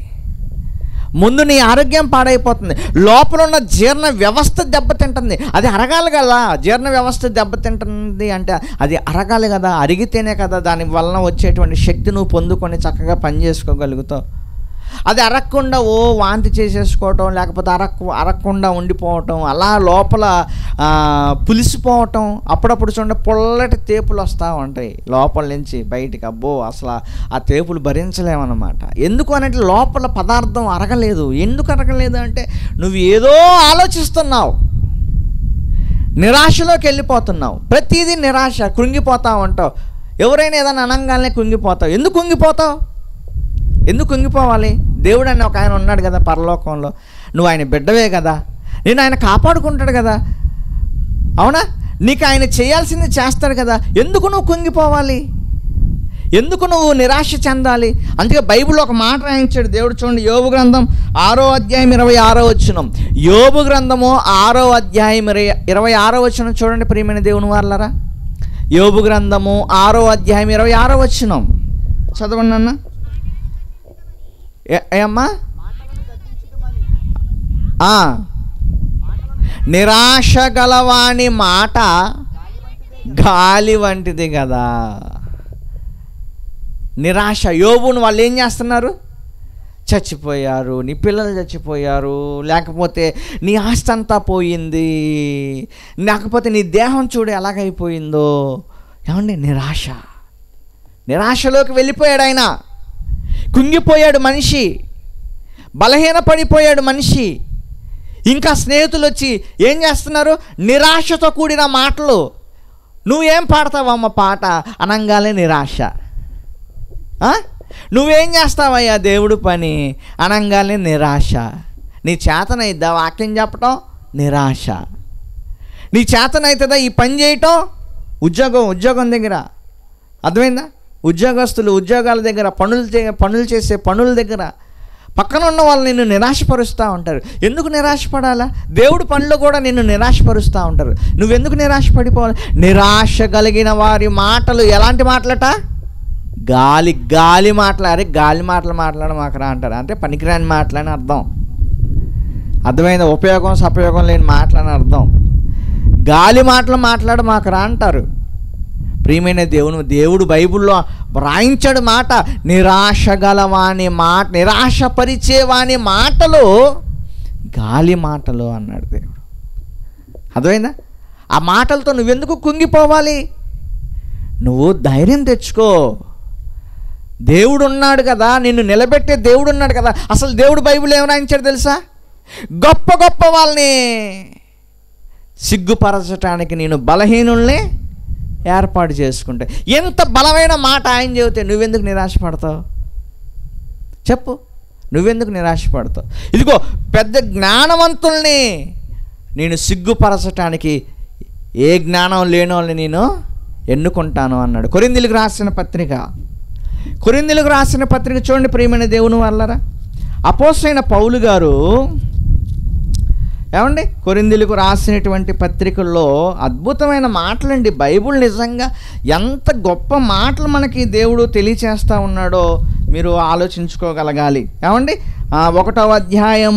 లోపల ఉన్న జీర్ణ వ్యవస్థ దెబ్బతింటుంది. అది అరగాలి కదా, జీర్ణ వ్యవస్థ దెబ్బతింటుంది అంటే అది అరగాలి కదా, అరిగితేనే కదా దాని వలన వచ్చేటువంటి శక్తి నువ్వు పొందుకొని చక్కగా పని చేసుకోగలుగుతావు. అది అరగకుండా వాంతి చేసేసుకోవటం, లేకపోతే అరగకుండా ఉండిపోవటం, అలా లోపల పులిసిపోవటం, అప్పుడప్పుడు చూడండి పొల్లటి తేపులు వస్తూ ఉంటాయి లోపల నుంచి బయటికి. అబ్బో, అసలు ఆ తేపులు భరించలేమన్నమాట. ఎందుకు అంటే లోపల పదార్థం అరగలేదు. ఎందుకు అరగలేదు అంటే నువ్వు ఏదో ఆలోచిస్తున్నావు, నిరాశలోకి వెళ్ళిపోతున్నావు. ప్రతిదీ నిరాశ, కృంగిపోతూ ఉంటావు. ఎవరైనా ఏదైనా అనగానే కృంగిపోతావు. ఎందుకు కుంగిపోవాలి? దేవుడు అని ఒక ఆయన ఉన్నాడు కదా పరలోకంలో, నువ్వు ఆయన బిడ్డవే కదా, నేను ఆయన కాపాడుకుంటాడు కదా, అవునా? నీకు ఆయన చేయాల్సింది చేస్తాడు కదా, ఎందుకు నువ్వు కుంగిపోవాలి? ఎందుకు నువ్వు నిరాశ చెందాలి? అందుకే బైబిల్లో ఒక మాట రాయించాడు దేవుడు. చూడండి, యోబు గ్రంథం 6వ అధ్యాయం 26వ వచనం. యోబు గ్రంథము 6వ అధ్యాయం 26వ వచనం చూడండి ప్రియమైన దేవుని వారలారా. యోబు గ్రంథము 6వ అధ్యాయం 26వ వచనం చదవండి అన్న. ఏమ్మా? నిరాశ గలవాని మాట గాలి వంటిది కదా. నిరాశ. యోబును వాళ్ళు ఏం చేస్తున్నారు? చచ్చిపోయారు, నీ పిల్లలు చచ్చిపోయారు, లేకపోతే నీ ఆస్తి అంతా పోయింది, లేకపోతే నీ దేహం చూడు ఎలాగైపోయిందో. ఏమండి? నిరాశలోకి వెళ్ళిపోయాడు ఆయన. కుంగిపోయాడు మనిషి, బలహీనపడిపోయాడు మనిషి. ఇంకా స్నేహితులు వచ్చి ఏం చేస్తున్నారు? నిరాశతో కూడిన మాటలు. నువ్వేం పాడతావమ్మ పాట అనంగానే నిరాశ. నువ్వేం చేస్తావయ్యా దేవుడు పని అనంగానే నిరాశ. నీ చేతనైద్దా వాక్యం చెప్పటం? నిరాశ. నీ చేతనైతుందా ఈ పని చేయటం? ఉద్యోగం దగ్గర, అర్థమైందా? ఉద్యోగస్తులు ఉద్యోగాల దగ్గర, పనులు చేసే పనుల దగ్గర పక్కన ఉన్న వాళ్ళు నిన్ను నిరాశపరుస్తూ ఉంటారు. ఎందుకు నిరాశపడాలా? దేవుడి పనులు కూడా నిన్ను నిరాశపరుస్తూ ఉంటారు. నువ్వెందుకు నిరాశపడిపోవాలి? నిరాశ కలిగిన వారి మాటలు ఎలాంటి మాటలట? గాలి మాటలు. గాలి మాటలు మాట్లాడమాకరా అంటారు. అంటే పనికిరాని మాటలని అర్థం. అర్థమైందా? ఉపయోగం సపయోగం లేని మాటలని అర్థం. గాలి మాటలు మాట్లాడమాకరా అంటారు. ప్రియమైన దేవుడు బైబిల్లో రాయించాడు మాట, నిరాశపరిచేవాని మాటలు గాలి మాటలు అన్నాడు దేవుడు. అర్థమైందా? ఆ మాటలతో నువ్వెందుకు కుంగిపోవాలి? నువ్వు ధైర్యం తెచ్చుకో. దేవుడు ఉన్నాడు కదా, నిన్ను నిలబెట్టే దేవుడు ఉన్నాడు కదా. అసలు దేవుడు బైబిల్ ఏం రాయించాడు తెలుసా? గొప్ప గొప్ప వాళ్ళని సిగ్గుపరచటానికి నేను బలహీనుల్ని ఏర్పాటు చేసుకుంటే. ఎంత బలమైన మాట ఆయన చెబితే నువ్వెందుకు నిరాశపడతావు చెప్పు? నువ్వెందుకు నిరాశపడతావు? ఇదిగో పెద్ద జ్ఞానవంతుల్ని నేను సిగ్గుపరచటానికి ఏ జ్ఞానం లేని వాళ్ళని నేను ఎన్నుకుంటాను అన్నాడు. కొరింథీయులకు రాసిన పత్రిక చూడండి ప్రియమైన దేవుని వాళ్ళరా. అపోస్తలుడైన పౌలు గారు ఏమండి కొరింథీయులకు రాసినటువంటి పత్రికల్లో అద్భుతమైన మాటలండి. బైబిల్ నిజంగా ఎంత గొప్ప మాటలు మనకి దేవుడు తెలియచేస్తూ ఉన్నాడో మీరు ఆలోచించుకోగలగాలి. ఏమండి 1వ అధ్యాయం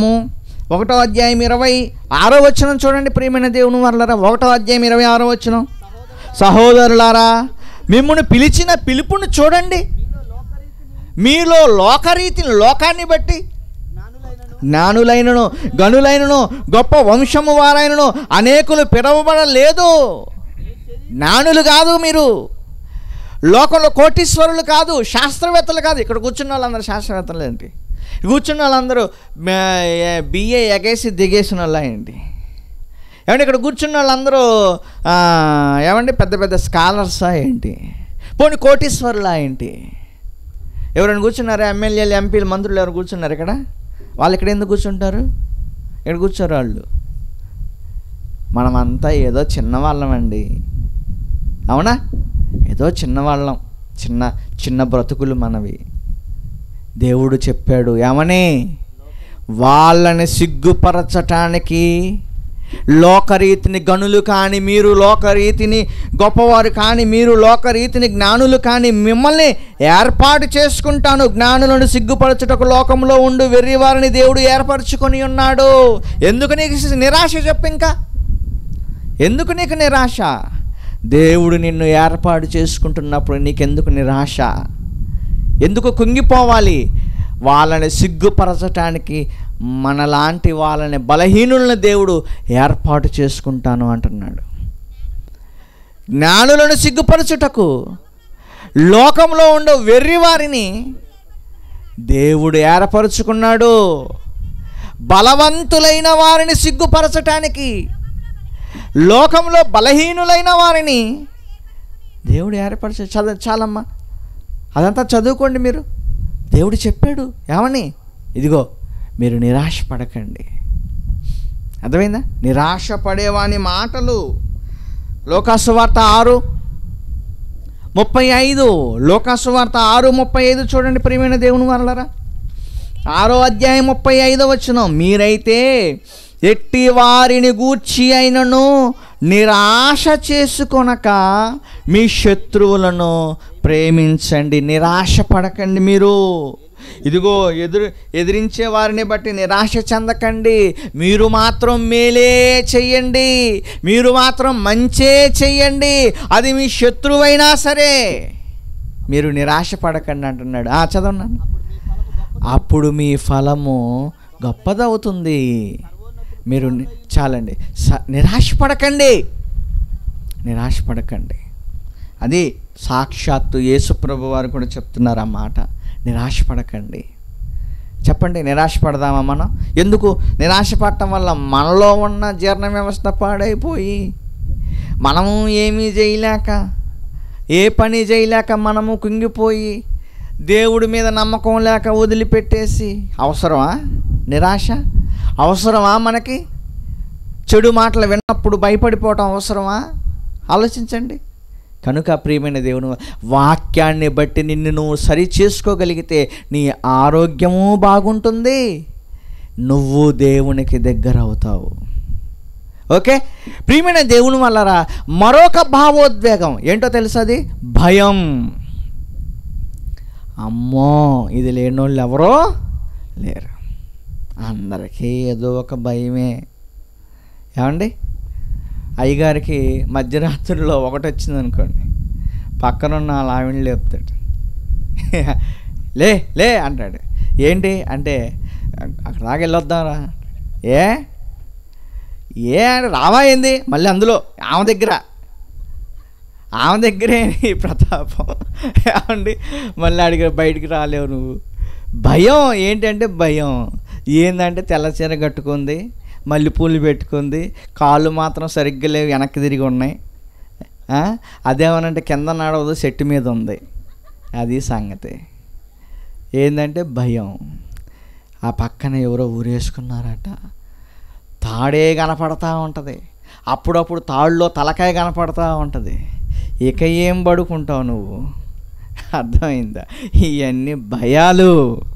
26వ వచనం చూడండి ప్రియమైన దేవుని వాళ్ళరా. 1వ అధ్యాయం 26వ వచనం, సహోదరులారా మిమ్మును పిలిచిన పిలుపును చూడండి, మీలో లోకరీతిని లోకాన్ని బట్టి జ్ఞానులైనను గనులైనను గొప్ప వంశము వారైనను అనేకులు పిలువబడలేదు. జ్ఞానులు కాదు మీరు, లోకంలో కోటీశ్వరులు కాదు, శాస్త్రవేత్తలు కాదు. ఇక్కడ కూర్చున్న వాళ్ళందరూ శాస్త్రవేత్తలు ఏంటి? కూర్చున్న వాళ్ళందరూ బిఏ ఎగేసి దిగేసిన వాళ్ళ ఏంటి? ఏమంటే ఇక్కడ కూర్చున్న వాళ్ళందరూ ఏమంటే పెద్ద పెద్ద స్కాలర్సా ఏంటి? పోనీ కోటీశ్వరులా ఏంటి? ఎవరైనా కూర్చున్నారా? ఎమ్మెల్యేలు, ఎంపీలు, మంత్రులు ఎవరు కూర్చున్నారు ఇక్కడ? వాళ్ళు ఇక్కడ ఎందుకు కూర్చుంటారు? ఇక్కడ కూర్చోరు వాళ్ళు. మనమంతా ఏదో చిన్నవాళ్ళమండి, అవునా? ఏదో చిన్నవాళ్ళం, చిన్న బ్రతుకులు మనవి. దేవుడు చెప్పాడు ఏమని? వాళ్ళని సిగ్గుపరచటానికి లోకరీతిని గనులు కాని మీరు, లోకరీతిని గొప్పవారు కాని మీరు, లోకరీతిని జ్ఞానులు కాని మిమ్మల్ని ఏర్పాటు చేసుకుంటాను. జ్ఞానులను సిగ్గుపరచుటకు లోకంలో ఉండు వెర్రివారిని దేవుడు ఏర్పరచుకొని ఉన్నాడు. ఎందుకు నీకు నిరాశ చెప్పు? ఇంకా ఎందుకు నీకు నిరాశ? దేవుడు నిన్ను ఏర్పాటు చేసుకుంటున్నప్పుడు నీకెందుకు నిరాశ? ఎందుకు కుంగిపోవాలి? వాళ్ళని సిగ్గుపరచటానికి మనలాంటి వాళ్ళని బలహీనులను దేవుడు ఏర్పాటు చేసుకుంటాను అంటున్నాడు. జ్ఞానులను సిగ్గుపరచుటకు లోకంలో ఉండే వెర్రివారిని దేవుడు ఏర్పరచుకున్నాడు. బలవంతులైన వారిని సిగ్గుపరచటానికి లోకంలో బలహీనులైన వారిని దేవుడు ఏర్పరచు. చాలమ్మా, అదంతా చదువుకోండి మీరు. దేవుడు చెప్పాడు ఏమని? ఇదిగో మీరు నిరాశ పడకండి. అర్థమైందా? నిరాశ పడేవాని మాటలు. లోకాసు వార్త 6:35, లోకాసు వార్త 6:35 చూడండి ప్రియమైన దేవుని వాళ్ళరా. 6వ అధ్యాయం 35వ వచనం, మీరైతే ఎట్టి వారిని గూర్చి అయినను నిరాశ చేసుకొనక మీ శత్రువులను ప్రేమించండి. నిరాశ పడకండి మీరు. ఇదిగో ఎదిరించే వారిని బట్టి నిరాశ చెందకండి. మీరు మాత్రం మేలే చెయ్యండి, మీరు మాత్రం మంచే చెయ్యండి. అది మీ శత్రువైనా సరే మీరు నిరాశ పడకండి అంటున్నాడు. చదవన్నాను. అప్పుడు మీ ఫలము గొప్పదవుతుంది. మీరు చాలండి, నిరాశ పడకండి. అది సాక్షాత్తు యేసుప్రభు వారు కూడా చెప్తున్నారు ఆ మాట. నిరాశ పడకండి. చెప్పండి, నిరాశ పడదామా మనం? ఎందుకు నిరాశ పడటం వల్ల మనలో ఉన్న జీర్ణ వ్యవస్థ పాడైపోయి మనము ఏమీ చేయలేక, ఏ పని చేయలేక మనము కుంగిపోయి దేవుడి మీద నమ్మకం లేక వదిలిపెట్టేసి, అవసరమా నిరాశ? అవసరమా మనకి? చెడు మాటలు విన్నప్పుడు భయపడిపోవటం అవసరమా? ఆలోచించండి. కనుక ప్రియమైన దేవుని వాక్యాన్ని బట్టి నిన్ను నువ్వు సరి చేసుకోగలిగితే నీ ఆరోగ్యము బాగుంటుంది, నువ్వు దేవునికి దగ్గర అవుతావు. ఓకే ప్రియమైన దేవుని వల్లరా మరొక భావోద్వేగం ఏంటో తెలుసా? అది భయం. అమ్మో, ఇది లేనోళ్ళు ఎవరో లేరు. అందరికీ ఏదో ఒక భయమే. ఏమండి, అయ్యగారికి మధ్యరాత్రిలో ఒకటి వచ్చింది అనుకోండి, పక్కనున్న ఆవిడ లేపుతాడు. లే లే అంటాడు. ఏంటి అంటే, అక్కడ దాకా వెళ్ళొద్దాంరా. ఏ అంటే రావా ఏంది? మళ్ళీ అందులో ఆమె దగ్గరే ప్రతాపం. ఏమండి, మళ్ళీ అడిగి బయటికి రాలేవు నువ్వు. భయం ఏంటంటే భయం. ఏందంటే తెల్ల చీర కట్టుకుంది, మల్లెపూలు పెట్టుకుంది, కాళ్ళు మాత్రం సరిగ్గా లేవు, వెనక్కి తిరిగి ఉన్నాయి. అదేమనంటే కింద నడవదు, చెట్టు మీద ఉంది. అది సంగతి. ఏంటంటే భయం. ఆ పక్కన ఎవరో ఊరేసుకున్నారట. తాడే కనపడతా ఉంటుంది, అప్పుడప్పుడు తాళ్ళలో తలకాయ కనపడతా ఉంటుంది. ఇక ఏం పడుకుంటావు నువ్వు? అర్థమైందా? ఇవన్నీ భయాలు.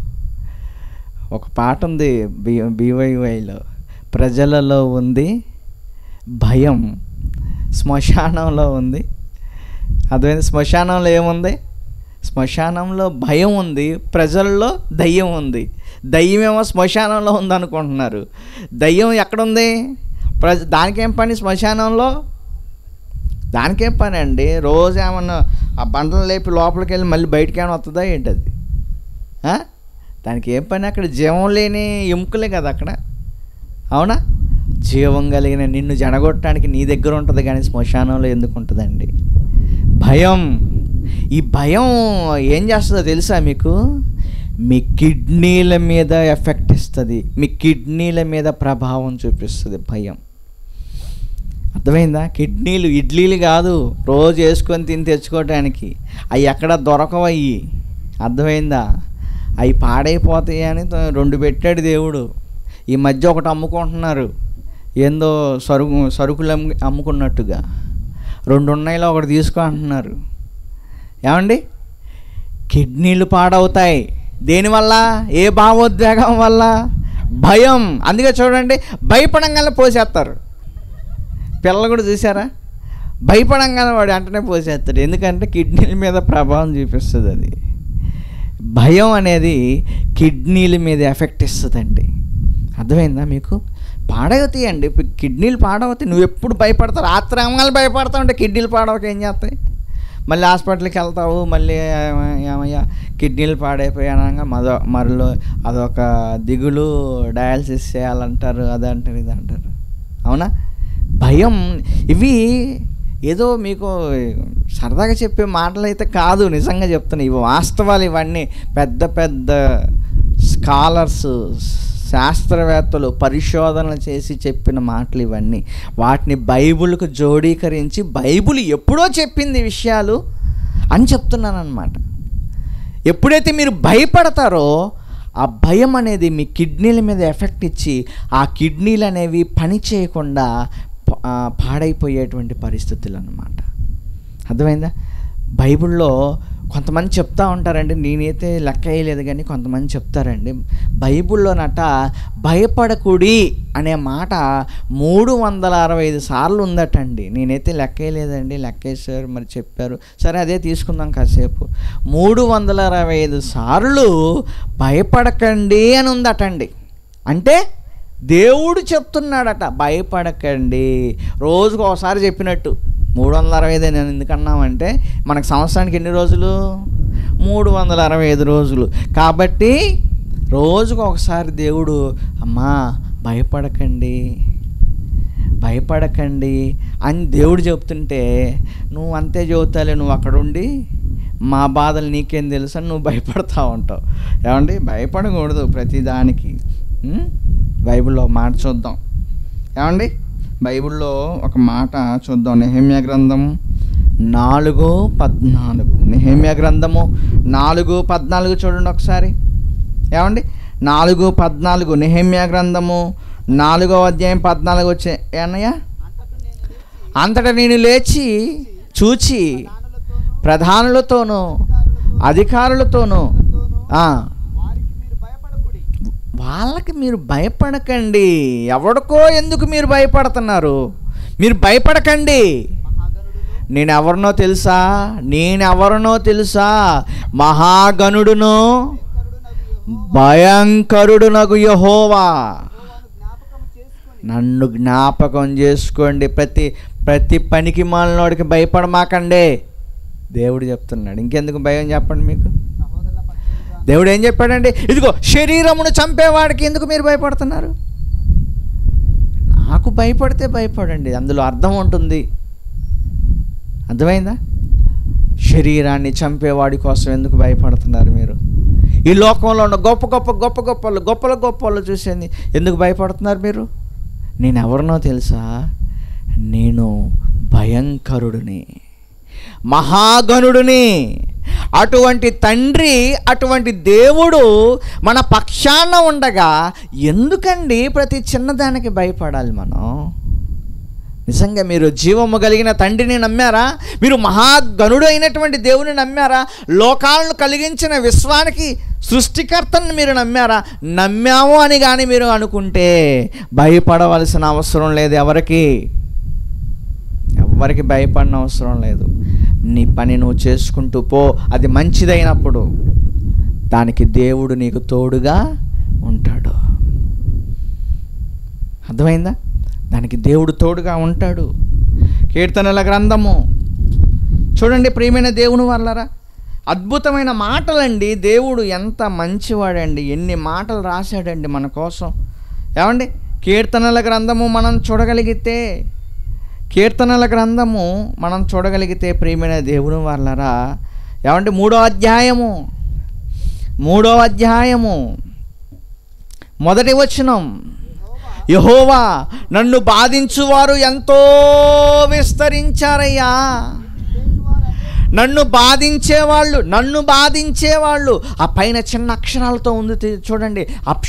ఒక పాట ఉంది BYYలో, ప్రజలలో ఉంది భయం, శ్మశానంలో ఉంది. అర్థమైంది? శ్మశానంలో ఏముంది? శ్మశానంలో భయం ఉంది, ప్రజల్లో దయ్యం ఉంది. దయ్యమేమో శ్మశానంలో ఉందనుకుంటున్నారు. దయ్యం ఎక్కడుంది? దానికేం పని శ్మశానంలో? దానికేం పని అండి? రోజు ఏమన్నా ఆ బండలు లేపి లోపలికి వెళ్ళి మళ్ళీ బయటికి ఏమైనా వస్తుందా ఏంటది? దానికి ఏం పని? అక్కడ జీవం లేని ఎముకలే కదా అక్కడ. అవునా? జీవం కలిగిన నిన్ను జడగొట్టడానికి నీ దగ్గర ఉంటుంది, కానీ శ్మశానంలో ఎందుకు ఉంటుందండి? భయం. ఈ భయం ఏం చేస్తుందో తెలుసా మీకు? మీ కిడ్నీల మీద ఎఫెక్ట్ ఇస్తుంది, మీ కిడ్నీల మీద ప్రభావం చూపిస్తుంది భయం. అర్థమైందా? కిడ్నీలు ఇడ్లీలు కాదు రోజు వేసుకొని తిని తెచ్చుకోవడానికి, అవి ఎక్కడ దొరకవయ్యి. అర్థమైందా? అవి పాడైపోతాయి అని 2 పెట్టాడు దేవుడు. ఈ మధ్య ఒకటి అమ్ముకుంటున్నారు, ఏందో సరుకులు అమ్ముకున్నట్టుగా. 2 ఉన్నాయిలో ఒకటి తీసుకుంటున్నారు. ఏమండి? కిడ్నీలు పాడవుతాయి. దేనివల్ల? ఏ భావోద్వేగం వల్ల? భయం. అందుకే చూడండి, భయపడంగానే పోసేస్తారు. పిల్లలు కూడా చూసారా? భయపడంగానే వాడు వెంటనే పోసేస్తాడు. ఎందుకంటే కిడ్నీల మీద ప్రభావం చూపిస్తుంది అది. భయం అనేది కిడ్నీల మీద ఎఫెక్ట్ ఇస్తుందండి. అర్థమైందా మీకు? పాడవుతాయండి కిడ్నీలు, పాడవుతాయి. నువ్వు ఎప్పుడు భయపడతావు? రాత్రి అమ్మాయిలు భయపడతావు అంటే కిడ్నీలు పాడవక ఏం చేస్తాయి? మళ్ళీ హాస్పిటల్కి వెళ్తావు, మళ్ళీ ఏమయ్యా కిడ్నీలు పాడైపోయానగా మరలో అదొక దిగులు, డయాలసిస్ చేయాలంటారు, అదంటారు, ఇది అంటారు. అవునా? భయం. ఇవి ఏదో మీకు సరదాగా చెప్పే మాటలు అయితే కాదు, నిజంగా చెప్తున్నా. ఇవి వాస్తవాలు. ఇవన్నీ పెద్ద పెద్ద స్కాలర్స్, శాస్త్రవేత్తలు పరిశోధనలు చేసి చెప్పిన మాటలు ఇవన్నీ. వాటిని బైబిల్కు జోడీకరించి బైబిల్ ఎప్పుడో చెప్పింది విషయాలు అని చెప్తున్నాను అన్నమాట. ఎప్పుడైతే మీరు భయపడతారో ఆ భయం అనేది మీ కిడ్నీల మీద ఎఫెక్ట్ ఇచ్చి ఆ కిడ్నీలు అనేవి పని చేయకుండా పాడైపోయేటువంటి పరిస్థితులు అన్నమాట. అర్థమైందా? బైబిల్లో కొంతమంది చెప్తా ఉంటారండి, నేనైతే లెక్క వేయలేదు కానీ కొంతమంది చెప్తారండి, బైబిల్లోనట భయపడకుడి అనే మాట 365 సార్లు ఉందటండి. నేనైతే లెక్క వేయలేదండి, లెక్క వేసారు మరి చెప్పారు, సరే అదే తీసుకుందాం కాసేపు. 365 సార్లు భయపడకండి అని ఉందటండి. అంటే దేవుడు చెప్తున్నాడట భయపడకండి. రోజుకు ఒకసారి చెప్పినట్టు. 365 నేను ఎందుకన్నామంటే మనకు సంవత్సరానికి ఎన్ని రోజులు? 365 రోజులు. కాబట్టి రోజుకు ఒకసారి దేవుడు అమ్మా భయపడకండి, భయపడకండి అని దేవుడు చెప్తుంటే నువ్వు అంతే చెబుతాలే, నువ్వు అక్కడ ఉండి మా బాధలు నీకేం తెలుసు అని నువ్వు భయపడతా ఉంటావు. ఏమండి? భయపడకూడదు ప్రతిదానికి. బైబిల్లో మాట చూద్దాం. ఏమండి? బైబిల్లో ఒక మాట చూద్దాం. నెహెమ్యా గ్రంథము 4:14. నెహెమ్యా గ్రంథము 4:14 చూడండి ఒకసారి. ఏమండి? 4:14. నెహెమ్యా గ్రంథము 4వ అధ్యాయం 14 వచ్చే అన్నయ్య. అంతటా నేను లేచి చూచి ప్రధానులతోనూ అధికారులతోనూ వాళ్ళకి మీరు భయపడకండి. ఎవడికో ఎందుకు మీరు భయపడుతున్నారు? మీరు భయపడకండి. నేనెవరినో తెలుసా? మహాగణుడును భయంకరుడునగు యెహోవా. నన్ను జ్ఞాపకం చేసుకోండి. ప్రతి పనికి మాలినోడికి భయపడమాకండి దేవుడు చెప్తున్నాడు. ఇంకెందుకు భయం చెప్పండి మీకు? దేవుడు ఏం చెప్పాడండి? ఇదిగో శరీరమును చంపేవాడికి ఎందుకు మీరు భయపడుతున్నారు? నాకు భయపడితే భయపడండి, అందులో అర్థం ఉంటుంది. అర్థమైందా? శరీరాన్ని చంపేవాడి కోసం ఎందుకు భయపడుతున్నారు మీరు? ఈ లోకంలో ఉన్న గొప్పలు చూసేది ఎందుకు భయపడుతున్నారు మీరు? నేను ఎవరినో తెలుసా? నేను భయంకరుడిని, మహాగణుడిని. అటువంటి తండ్రి, అటువంటి దేవుడు మన పక్షాన ఉండగా ఎందుకండి ప్రతి చిన్నదానికి భయపడాలి మనం? నిజంగా మీరు జీవము కలిగిన తండ్రిని నమ్మారా? మీరు మహాగణుడు అయినటువంటి దేవుని నమ్మారా? లోకాలను కలిగించిన విశ్వానికి సృష్టికర్తను మీరు నమ్మారా? నమ్మాము అని కానీ మీరు అనుకుంటే భయపడవలసిన అవసరం లేదు. ఎవరికి భయపడిన అవసరం లేదు. నీ పని నువ్వు చేసుకుంటూ పో. అది మంచిదైనప్పుడు దానికి దేవుడు నీకు తోడుగా ఉంటాడు. అర్థమైందా? దానికి దేవుడు తోడుగా ఉంటాడు. కీర్తనల గ్రంథము చూడండి ప్రియమైన దేవుని వాళ్ళరా, అద్భుతమైన మాటలండి. దేవుడు ఎంత మంచివాడండి, ఎన్ని మాటలు రాశాడండి మన కోసం. ఏమండి, కీర్తనల గ్రంథము మనం చూడగలిగితే ప్రియమైన దేవుని వాళ్ళరా, ఏమంటే 3వ అధ్యాయము 1వ వచనం, యెహోవా నన్ను బాధించువారు ఎంతో విస్తరించారయ్యా. నన్ను బాధించేవాళ్ళు ఆ పైన చిన్న అక్షరాలతో ఉంది చూడండి,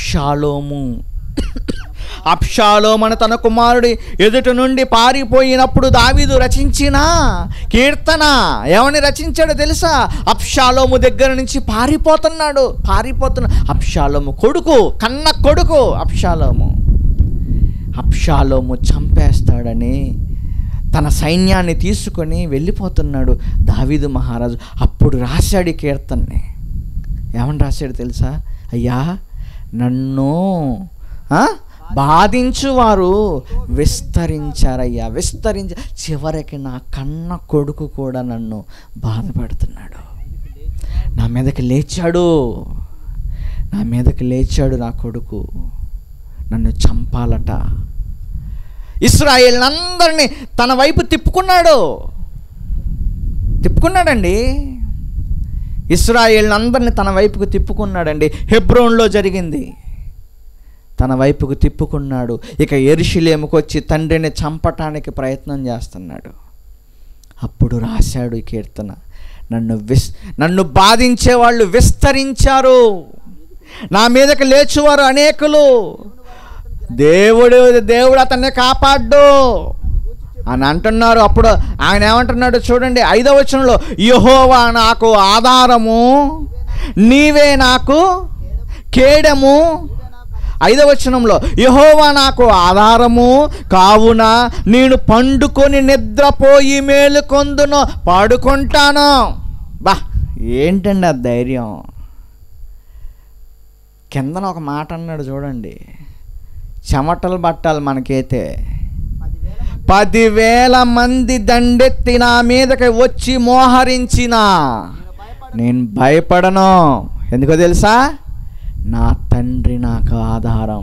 అబ్షాలోము తన కుమారుడి ఎదుట నుండి పారిపోయినప్పుడు దావీదు రచించిన కీర్తన. ఏమని రచించాడో తెలుసా? అబ్షాలోము దగ్గర నుంచి పారిపోతున్న అబ్షాలోము కన్న కొడుకు అబ్షాలోము చంపేస్తాడని తన సైన్యాన్ని తీసుకొని వెళ్ళిపోతున్నాడు దావీదు మహారాజు. అప్పుడు రాశాడు ఈ కీర్తనని. ఏమని రాశాడు తెలుసా? అయ్యా, నన్ను బాధించువారు విస్తరించారయ్యా, చివరికి నా కన్న కొడుకు కూడా నన్ను బాధపడుతున్నాడు. నా మీదకి లేచాడు నా కొడుకు, నన్ను చంపాలట. ఇశ్రాయేలునందరినీ తన వైపు తిప్పుకున్నాడండి. ఇశ్రాయేలునందరినీ తన వైపుకు తిప్పుకున్నాడండి. హెబ్రోన్లో జరిగింది, తన వైపుకు తిప్పుకున్నాడు. ఇక యెరూషలేముకు వచ్చి తండ్రిని చంపటానికి ప్రయత్నం చేస్తున్నాడు. అప్పుడు రాశాడు ఈ కీర్తన, నన్ను బాధించే వాళ్ళు విస్తరించారు, నా మీదకి లేచువారు అనేకులు. దేవుడు అతన్ని కాపాడ్డు అని అంటున్నారు. అప్పుడు ఆయన ఏమంటున్నాడు చూడండి 5వ వచనంలో, యెహోవా నాకు ఆధారము, నీవే నాకు కేడము. 5వ వచనంలో, యెహోవా నాకు ఆధారము కావున నేను పండుకొని నిద్రపోయి మేలుకొందును, పడుకుంటాను. ఏంటండి ఆ ధైర్యం? కిందన ఒక మాట అన్నాడు చూడండి, చెమటలు పట్టాలి మనకైతే. 10,000 మంది దండెత్తి నా మీదకి వచ్చి మోహరించినా నేను భయపడను. ఎందుకో తెలుసా? నా తండ్రి నాకు ఆధారం.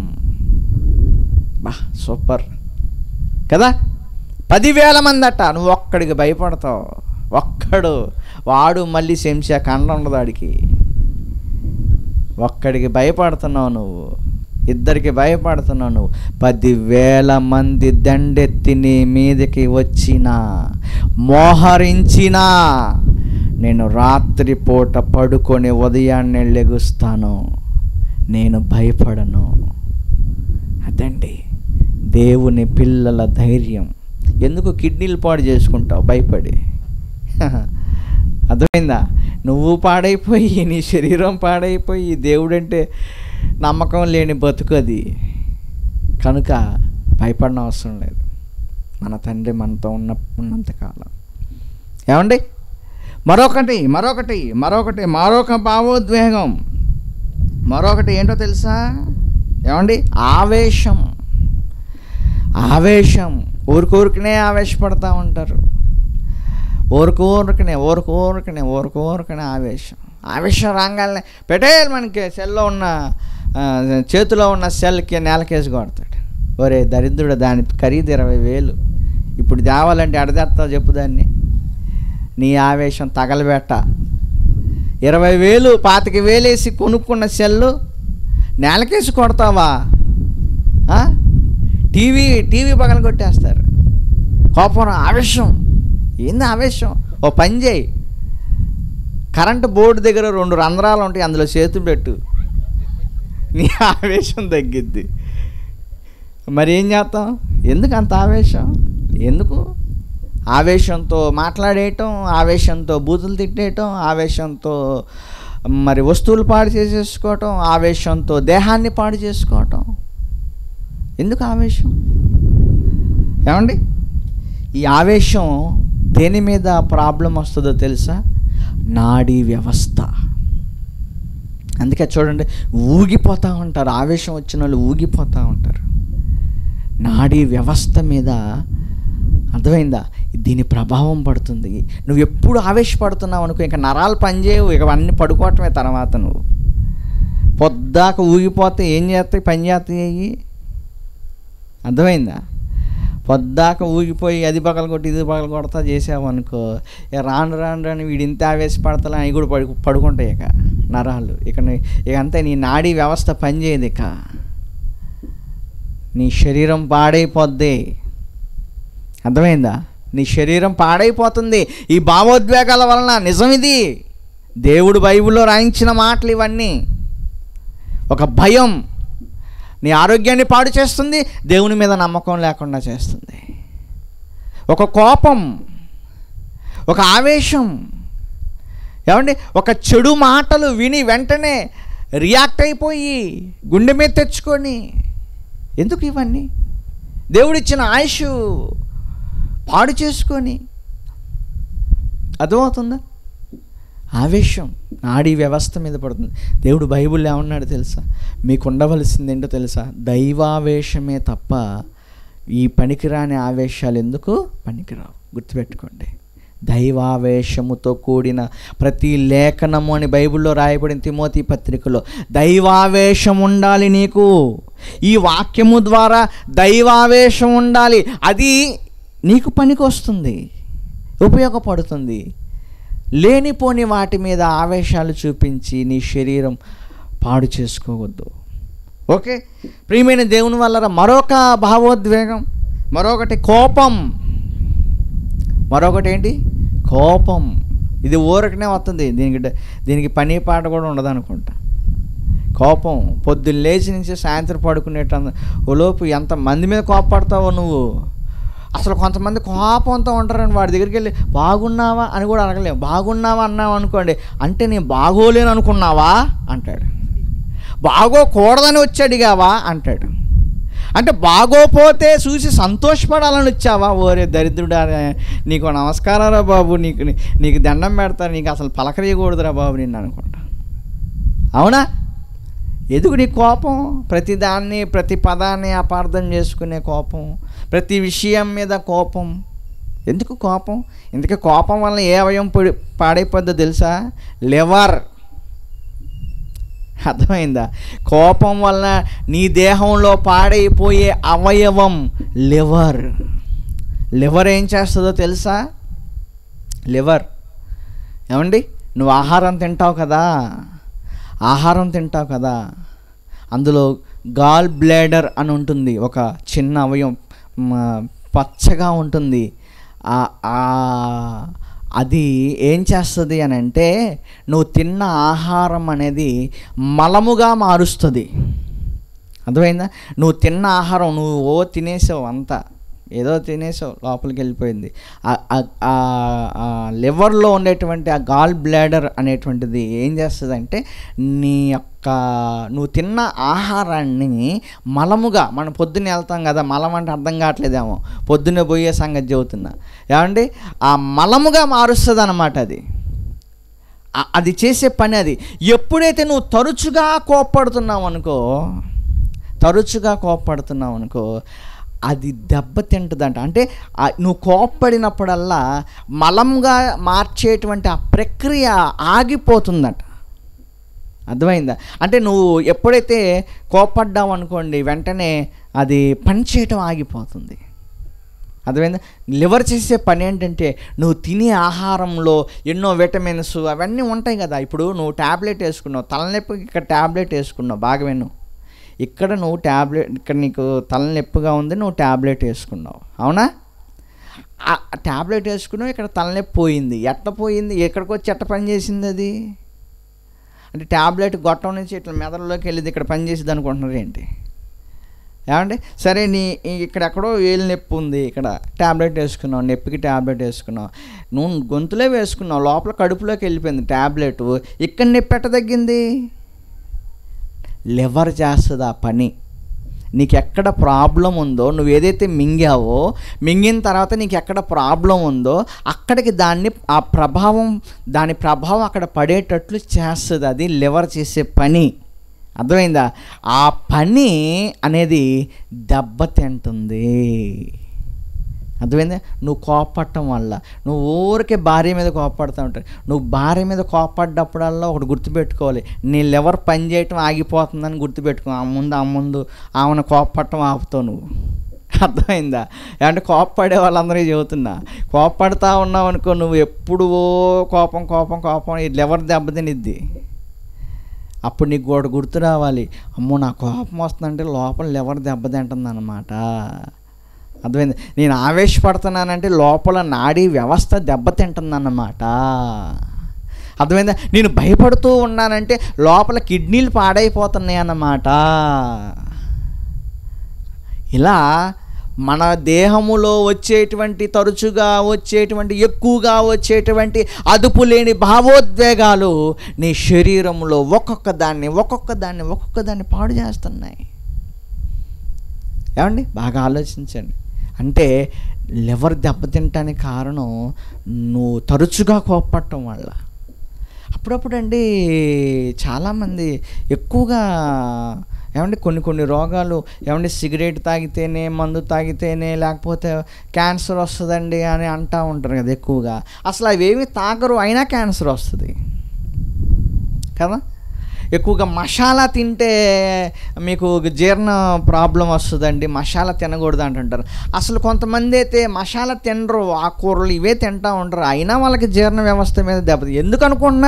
సూపర్ కదా? 10,000 మంది అట్ట, నువ్వు ఒక్కడికి భయపడతావు. వాడు మళ్ళీ శంషా కండ ఉండదు వాడికి. ఒక్కడికి భయపడుతున్నావు నువ్వు, ఇద్దరికి భయపడుతున్నావు నువ్వు. 10,000 మంది దండెత్తి నీ మీదకి వచ్చినా మోహరించినా నేను రాత్రిపూట పడుకొని ఉదయాన్నే లెగుస్తాను, నేను భయపడను. అదండి దేవుని పిల్లల ధైర్యం. ఎందుకు కిడ్నీలు పాడు చేసుకుంటావు భయపడి? అర్థమైందా? నువ్వు పాడైపోయి, నీ శరీరం పాడైపోయి, దేవుడంటే నమ్మకం లేని బతుకు అది. కనుక భయపడిన అవసరం లేదు. మన తండ్రి మనతో ఉన్నంతకాలం. ఏమండి, మరొక భావోద్వేగం, మరొకటి ఏంటో తెలుసా? ఏమండి, ఆవేశం. ఊరికనే ఆవేశపడతా ఉంటారు. ఊరికనే ఆవేశం రాగానే పెట్టేయాలి. మనకి చేతిలో ఉన్న సెల్కి నేలకేసి కొడతాడు. ఒరే దరిద్రుడు, దాని ఖరీదు 20,000, ఇప్పుడు తేవాలంటే అడదేస్తావు చెప్పు దాన్ని. నీ ఆవేశం తగలబెట్ట. 20,000 25,000 వేసి కొనుక్కున్న సెల్లు నేలకేసి కొడతావా? టీవీ పగల కొట్టేస్తారు. కోపం, ఆవేశం. ఏంది ఆవేశం? ఓ పని చేయి, కరెంటు బోర్డు దగ్గర 2 రంధ్రాలు ఉంటాయి, అందులో చేతులు పెట్టు, నీ ఆవేశం తగ్గిద్ది. మరి ఏం చేస్తాం? ఎందుకు అంత ఆవేశం? ఎందుకు? ఆవేశంతో మాట్లాడేయటం, ఆవేశంతో బూతులు తిట్టేయటం, ఆవేశంతో మరి వస్తువులు పాడు చేసేసుకోవటం, ఆవేశంతో దేహాన్ని పాడు చేసుకోవటం. ఎందుకు ఆవేశం? ఏమండి, ఈ ఆవేశం దేని మీద ప్రాబ్లం వస్తుందో తెలుసా? నాడీ వ్యవస్థ. అందుకే చూడండి, ఊగిపోతూ ఉంటారు. ఆవేశం వచ్చిన వాళ్ళు ఊగిపోతూ ఉంటారు. నాడీ వ్యవస్థ మీద, అర్థమైందా, దీని ప్రభావం పడుతుంది. నువ్వు ఎప్పుడు ఆవేశపడుతున్నావు అనుకో, ఇంకా నరాలు పనిచేయవు, ఇక అన్నీ పడుకోవటమే. తర్వాత నువ్వు పొద్దాక ఊగిపోతే ఏం చేస్తాయి? పని చేస్తాయి. అర్థమైందా? పొద్దాక ఊగిపోయి అది పగలు కొట్టి ఇది పగలు కొడతా చేసావు అనుకో, ఇక రాను వీడు ఇంత ఆవేశపడతా అవి కూడా పడుకుంటాయి ఇక నరాలు. ఇక అంతే, నీ నాడీ వ్యవస్థ పనిచేయదు. ఇక నీ శరీరం పాడైపోద్ది. అర్థమైందా? నీ శరీరం పాడైపోతుంది ఈ భావోద్వేగాల వలన. నిజం ఇది, దేవుడు బైబిల్లో రాయించిన మాటలు ఇవన్నీ. ఒక భయం నీ ఆరోగ్యాన్ని పాడు చేస్తుంది, దేవుని మీద నమ్మకం లేకుండా చేస్తుంది. ఒక కోపం, ఒక ఆవేశం, ఏమండి, ఒక చెడు మాటలు విని వెంటనే రియాక్ట్ అయిపోయి గుండె మీద తెచ్చుకొని, ఎందుకు ఇవన్నీ? దేవుడిచ్చిన ఆయుష్ పాడు చేసుకొని. అర్థమవుతుందా? ఆవేశం నాడీ వ్యవస్థ మీద పడుతుంది. దేవుడు బైబిల్లో ఏమన్నాడు తెలుసా? మీకు ఉండవలసింది ఏంటో తెలుసా? దైవావేశమే తప్ప ఈ పనికిరాని ఆవేశాలు ఎందుకు పనికిరావు. గుర్తుపెట్టుకోండి. దైవావేశముతో కూడిన ప్రతి లేఖనము అని బైబిల్లో రాయబడిన తిమోతి పత్రికలో దైవావేశం ఉండాలి నీకు. ఈ వాక్యము ద్వారా దైవావేశం ఉండాలి. అది నీకు పనికి వస్తుంది, ఉపయోగపడుతుంది. లేనిపోని వాటి మీద ఆవేశాలు చూపించి నీ శరీరం పాడు చేసుకోవద్దు. ఓకే, ప్రియమైన దేవుని వల్ల మరొక భావోద్వేగం, మరొకటి కోపం. మరొకటి ఏంటి? కోపం. ఇది ఊరకనే వస్తుంది, దీనికి పని పాట కూడా ఉండదు అనుకుంటా. కోపం పొద్దున్న లేచి నుంచి సాయంత్రం పడుకునేట ఓలోపు ఎంతమంది మీద కోపపడతావో నువ్వు. అసలు కొంతమంది కోపంతో ఉంటారని వాడి దగ్గరికి వెళ్ళి బాగున్నావా అని కూడా అడగలేము. బాగున్నావా అన్నావు అనుకోండి, అంటే నేను బాగోలేను అనుకున్నావా అంటాడు. బాగోకూడదని వచ్చి అడిగావా అంటాడు. అంటే బాగోపోతే చూసి సంతోషపడాలని వచ్చావా? ఓరే దరిద్రుడా, నీకు నమస్కారారా బాబు, నీకు దండం పెడతారు, నీకు అసలు పలకరియకూడదురా బాబు నిన్ను అనుకుంటా. అవునా? ఎందుకు నీ కోపం? ప్రతిదాన్ని, ప్రతి పదాన్ని అపార్థం చేసుకునే కోపం, ప్రతి విషయం మీద కోపం. ఎందుకు కోపం? ఇందుకే కోపం వల్ల ఏ అవయవం పాడైపోద్దో తెలుసా? లివర్. అర్థమైందా? కోపం వల్ల నీ దేహంలో పాడైపోయే అవయవం లివర్. లివర్ ఏం చేస్తుందో తెలుసా? లివర్, ఏమండి, నువ్వు ఆహారం తింటావు కదా, అందులో గాల్ బ్లాడర్ అని ఉంటుంది, ఒక చిన్న అవయవం, పచ్చగా ఉంటుంది. అది ఏం చేస్తుంది అని అంటే, నువ్వు తిన్న ఆహారం అనేది మలముగా మారుస్తుంది. అర్థమైందా? నువ్వు తిన్న ఆహారం నువ్వు తినేసావు, అంతా ఏదో తినేసావు, లోపలికి వెళ్ళిపోయింది. లివర్లో ఉండేటువంటి ఆ గాల్ బ్లాడర్ అనేటువంటిది ఏం చేస్తుందంటే, నువ్వు తిన్న ఆహారాన్ని మలముగా, మనం పొద్దున్నే వెళ్తాం కదా, మలం అంటే అర్థం కావట్లేదేమో, పొద్దున్నే పోయే సంగతి చెబుతున్నా, ఏమండి, ఆ మలముగా మారుస్తుంది అన్నమాట. అది చేసే పని అది. ఎప్పుడైతే నువ్వు తరచుగా కోప్పడుతున్నావు అనుకో, అది దెబ్బతింటుందంట. అంటే నువ్వు కోప్పడినప్పుడల్లా మలంగా మార్చేటువంటి ఆ ప్రక్రియ ఆగిపోతుందట. అర్థమైందా? అంటే నువ్వు ఎప్పుడైతే కోప్పడ్డావు అనుకోండి, వెంటనే అది పనిచేయటం ఆగిపోతుంది. అర్థమైందా? లివర్ చేసే పని ఏంటంటే నువ్వు తినే ఆహారంలో ఎన్నో విటమిన్స్ అవన్నీ ఉంటాయి కదా. ఇప్పుడు నువ్వు ట్యాబ్లెట్ వేసుకున్నావు, తలనొప్పికి ఇక్కడ ట్యాబ్లెట్ వేసుకున్నావు, బాగా విను. ఇక్కడ నువ్వు ట్యాబ్లెట్, ఇక్కడ నీకు తలనొప్పిగా ఉంది, నువ్వు ట్యాబ్లెట్ వేసుకున్నావు, అవునా? ఆ ట్యాబ్లెట్ వేసుకున్నావు, ఇక్కడ తలనొప్పి పోయింది. ఎట్లా పోయింది? ఎక్కడికి వచ్చి ఎట్ట పని చేసింది అది? అంటే ట్యాబ్లెట్ గొట్టం నుంచి ఇట్లా మెదడులోకి వెళ్ళింది, ఇక్కడ పని చేసింది అనుకుంటున్నారు ఏంటి? ఏమండి? సరే, ఇక్కడెక్కడో ఏళ్ళు నొప్పి ఉంది, ఇక్కడ ట్యాబ్లెట్ వేసుకున్నావు, నొప్పికి ట్యాబ్లెట్ వేసుకున్నావు, నువ్వు గొంతులో వేసుకున్నావు, లోపల కడుపులోకి వెళ్ళిపోయింది ట్యాబ్లెట్. ఇక్కడ నొప్పి ఎట్ట తగ్గింది? లివర్ చేస్తుంది ఆ పని. నీకు ఎక్కడ ప్రాబ్లం ఉందో, నువ్వు ఏదైతే మింగావో, మింగిన తర్వాత నీకు ఎక్కడ ప్రాబ్లం ఉందో అక్కడికి దాని ప్రభావం అక్కడ పడేటట్లు చేస్తుంది. అది లివర్ చేసే పని. అర్థమైందా? ఆ పని అనేది దెబ్బతింటుంది. అర్థమైందా? నువ్వు కోపడటం వల్ల, నువ్వు ఊరికే భార్య మీద కోపడుతూ ఉంటావు. నువ్వు భార్య మీద కోపడ్డప్పుడల్లా ఒకటి గుర్తుపెట్టుకోవాలి, నీ లివర్ పని చేయటం ఆగిపోతుందని గుర్తుపెట్టుకో. ఆ ముందు ఆమెను కోపడటం ఆపుతావు నువ్వు. అర్థమైందా? అంటే కోపపడే వాళ్ళందరికీ చెబుతున్నా, కోపడుతూ ఉన్నావు అనుకో, నువ్వు ఎప్పుడూ కోపం ఈ లివర్ దెబ్బతినిద్ది. అప్పుడు నీకు కూడా గుర్తు రావాలి, అమ్మో నా కోపం వస్తుందంటే లోపల లివర్ దెబ్బతింటుంది అన్నమాట. అర్థమైంది? నేను ఆవేశపడుతున్నానంటే లోపల నాడీ వ్యవస్థ దెబ్బతింటుందన్నమాట. అర్థమైందా? నేను భయపడుతూ ఉన్నానంటే లోపల కిడ్నీలు పాడైపోతున్నాయి అన్నమాట. ఇలా మన దేహములో తరచుగా వచ్చేటువంటి ఎక్కువగా వచ్చేటువంటి అదుపు లేని భావోద్వేగాలు నీ శరీరంలో ఒక్కొక్క దాన్ని పాడు చేస్తున్నాయి. ఏమండి? బాగా ఆలోచించండి. అంటే లివర్ దెబ్బతింటానికి కారణం నువ్వు తరచుగా కోపపడటం వల్ల. అప్పుడప్పుడు అండి చాలామంది ఎక్కువగా ఏమంటే కొన్ని రోగాలు, ఏమంటే సిగరెట్ తాగితేనే, మందు తాగితేనే, లేకపోతే క్యాన్సర్ వస్తుందండి అని అంటూ ఉంటారు కదా ఎక్కువగా. అసలు అవేమి తాగరు, అయినా క్యాన్సర్ వస్తుంది కదా. ఎక్కువగా మసాలా తింటే మీకు జీర్ణ ప్రాబ్లం వస్తుందండి, మసాలా తినకూడదు అంటుంటారు. అసలు కొంతమంది అయితే మసాలా తినరు, ఆకుకూరలు ఇవే తింటూ ఉంటారు, అయినా వాళ్ళకి జీర్ణ వ్యవస్థ మీద దెబ్బతి. ఎందుకు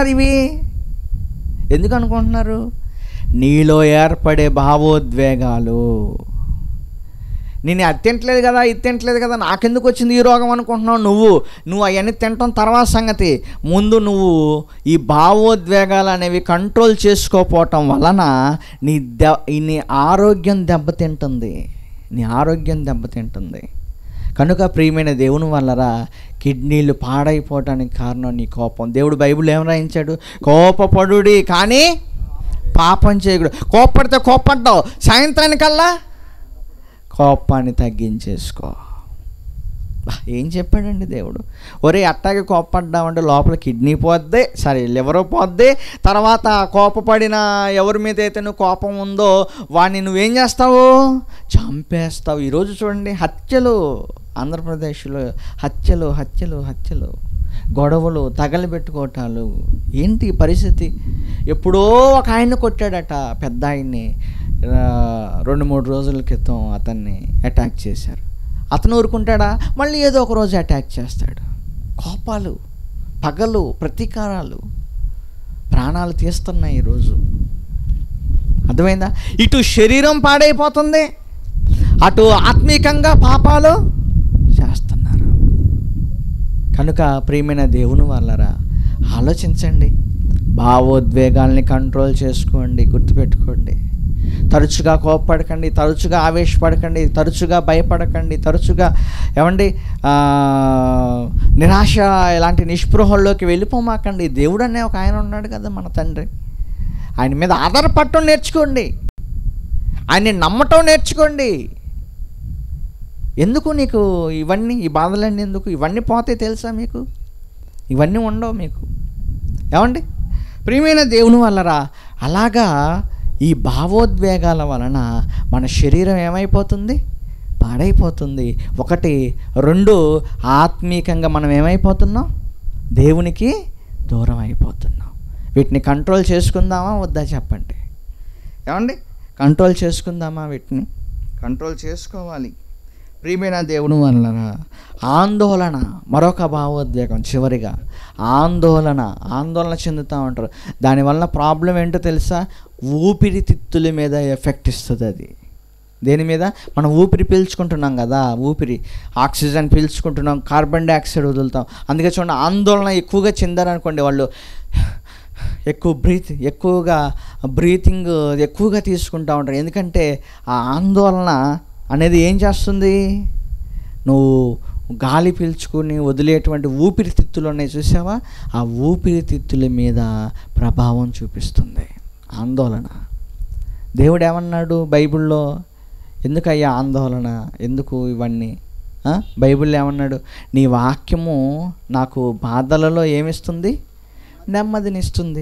అనుకుంటున్నారు? నీలో ఏర్పడే భావోద్వేగాలు. నేను అది తింటలేదు కదా, ఇది తింటలేదు కదా, నాకెందుకు వచ్చింది ఈ రోగం అనుకుంటున్నావు. నువ్వు అవన్నీ తినటం తర్వాత సంగతి. ముందు నువ్వు ఈ భావోద్వేగాలు అనేవి కంట్రోల్ చేసుకోకపోవటం వలన నీ ఆరోగ్యం దెబ్బతింటుంది. కనుక ప్రియమైన దేవుని వల్లరా కిడ్నీలు పాడైపోవటానికి కారణం నీ కోపం. దేవుడు బైబిల్ ఏం రాయించాడు? కోపపడుడి కానీ పాపం చేయకూడదు. కోపడ్డావు, సాయంత్రానికల్లా కోపాన్ని తగ్గించేసుకో. ఏం చెప్పాడండి దేవుడు? ఒరే అట్టాగే కోపడ్డామంటే లోపల కిడ్నీ పోద్ది, లివర్ పోద్ది. తర్వాత కోపపడిన ఎవరి మీద అయితే నువ్వు కోపం ఉందో వాడిని నువ్వేం చేస్తావు? చంపేస్తావు. ఈరోజు చూడండి, హత్యలు, ఆంధ్రప్రదేశ్లో హత్యలు, గొడవలు, తగలబెట్టుకోవటాలు. ఏంటి పరిస్థితి? ఎప్పుడో ఒక ఆయన్ని కొట్టాడట, పెద్ద ఆయన్ని. 2-3 రోజుల క్రితం అతన్ని అటాక్ చేశారు. అతను ఊరుకుంటాడా? మళ్ళీ ఏదో ఒక రోజు అటాక్ చేస్తాడు. కోపాలు, పగలు, ప్రతీకారాలు ప్రాణాలు తీస్తున్నాయి ఈరోజు. అర్థమైందా? ఇటు శరీరం పాడైపోతుంది, అటు ఆత్మీకంగా పాపాలు చేస్తున్నారు. కనుక ప్రియమైన దేవుని వాళ్ళరా ఆలోచించండి, భావోద్వేగాల్ని కంట్రోల్ చేసుకోండి. గుర్తుపెట్టుకోండి, తరచుగా కోపపడకండి, తరచుగా ఆవేశపడకండి, తరచుగా భయపడకండి, తరచుగా నిరాశ ఇలాంటి నిస్పృహల్లోకి వెళ్ళిపోమాకండి. దేవుడు అనే ఒక ఆయన ఉన్నాడు కదా, మన తండ్రి. ఆయన మీద ఆధారపడటం నేర్చుకోండి, ఆయన్ని నమ్మటం నేర్చుకోండి. ఎందుకు నీకు ఇవన్నీ, ఈ బాధలన్నీ ఎందుకు? ఇవన్నీ పోతే తెలుసా మీకు? ఇవన్నీ ఉండవు మీకు. ఏమండి ప్రియమైన దేవుని వల్లరా అలాగా ఈ భావోద్వేగాల వలన మన శరీరం ఏమైపోతుంది? పాడైపోతుంది. 1, 2 ఆత్మీకంగా మనం ఏమైపోతున్నాం? దేవునికి దూరం అయిపోతున్నాం. వీటిని కంట్రోల్ చేసుకుందామా వద్దా చెప్పండి? ఏమండి కంట్రోల్ చేసుకుందామా? వీటిని కంట్రోల్ చేసుకోవాలి. ప్రియమైన దేవుని వలన ఆందోళన, మరొక భావోద్వేగం, చివరిగా ఆందోళన చెందుతూ ఉంటారు. దానివల్ల ప్రాబ్లం ఏంటో తెలుసా? ఊపిరితిత్తుల మీద ఎఫెక్ట్ ఇస్తుంది. అది దేని మీద? మనం ఊపిరి పీల్చుకుంటున్నాం కదా, ఆక్సిజన్ పీల్చుకుంటున్నాం, కార్బన్ డైఆక్సైడ్ వదులుతాం. అందుకే చూడండి, ఆందోళన ఎక్కువగా చెందారనుకోండి, వాళ్ళు ఎక్కువగా బ్రీతింగ్ ఎక్కువగా తీసుకుంటూ ఉంటారు. ఎందుకంటే ఆ ఆందోళన అనేది ఏం చేస్తుంది? నువ్వు గాలి పీల్చుకుని వదిలేటువంటి ఊపిరితిత్తులు ఉన్నాయి చూసావా, ఆ ఊపిరితిత్తుల మీద ప్రభావం చూపిస్తుంది ఆందోళన. దేవుడు ఏమన్నాడు బైబిల్లో? ఎందుకయ్యా ఆందోళన, ఎందుకు ఇవన్నీ? బైబిల్లో ఏమన్నాడు? నీ వాక్యము నాకు బాధలలో ఏమిస్తుంది? నెమ్మదినిస్తుంది.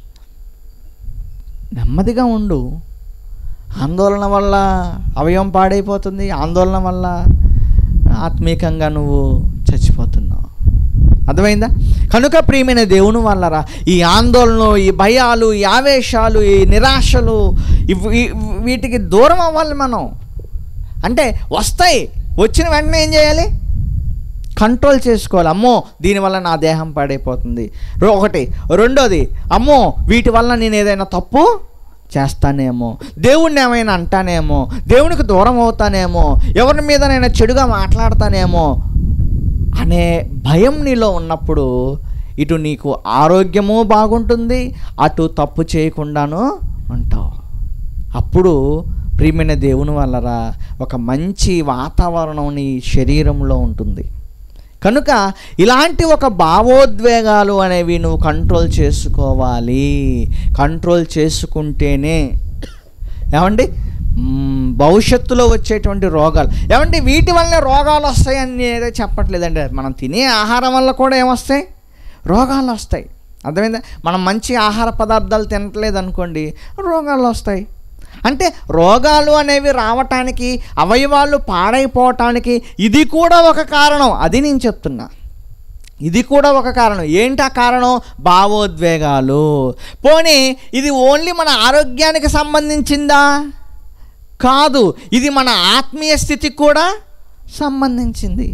నెమ్మదిగా ఉండు. ఆందోళన వల్ల అవయవం పాడైపోతుంది, ఆందోళన వల్ల ఆత్మీకంగా నువ్వు చచ్చిపోతున్నావు. అర్థమైందా? కనుక ప్రియమైన దేవుని వల్లరా ఈ ఆందోళనలు, ఈ భయాలు, ఈ ఆవేశాలు, ఈ నిరాశలు, వీటికి దూరం అవ్వాలి మనం. అంటే వస్తాయి, వచ్చిన వెంటనే ఏం చేయాలి? కంట్రోల్ చేసుకోవాలి. అమ్మో దీనివల్ల నా దేహం పాడైపోతుంది, ఒకటి. రెండోది, అమ్మో వీటి వల్ల నేను ఏదైనా తప్పు చేస్తానేమో, దేవుణ్ణి ఏమైనా అంటానేమో, దేవునికి దూరం అవుతానేమో, ఎవరి మీదనైనా చెడుగా మాట్లాడతానేమో అనే భయం నీలో ఉన్నప్పుడు ఇటు నీకు ఆరోగ్యము బాగుంటుంది, అటు తప్పు చేయకుండాను ఉంటావు. అప్పుడు ప్రియమైన దేవుని వల్లరా ఒక మంచి వాతావరణం నీ శరీరంలో ఉంటుంది. కనుక ఇలాంటి ఒక భావోద్వేగాలు అనేవి నువ్వు కంట్రోల్ చేసుకోవాలి. కంట్రోల్ చేసుకుంటేనే ఏమండి భవిష్యత్తులో వచ్చేటువంటి రోగాలు, ఏమండి వీటి వల్ల రోగాలు వస్తాయని ఏదో చెప్పట్లేదండి. మనం తినే ఆహారం వల్ల కూడా ఏమొస్తాయి? రోగాలు వస్తాయి. అర్థమైందా? మనం మంచి ఆహార పదార్థాలు తినట్లేదు అనుకోండి, రోగాలు వస్తాయి. అంటే రోగాలు అనేవి రావటానికి, అవయవాలు పాడైపోవటానికి ఇది కూడా ఒక కారణం. అది నేను చెప్తున్నా, ఇది కూడా ఒక కారణం. ఏంటి ఆ కారణం? భావోద్వేగాలు. పోనీ ఇది ఓన్లీ మన ఆరోగ్యానికి సంబంధించిందా? కాదు, ఇది మన ఆత్మీయ స్థితికి కూడా సంబంధించింది.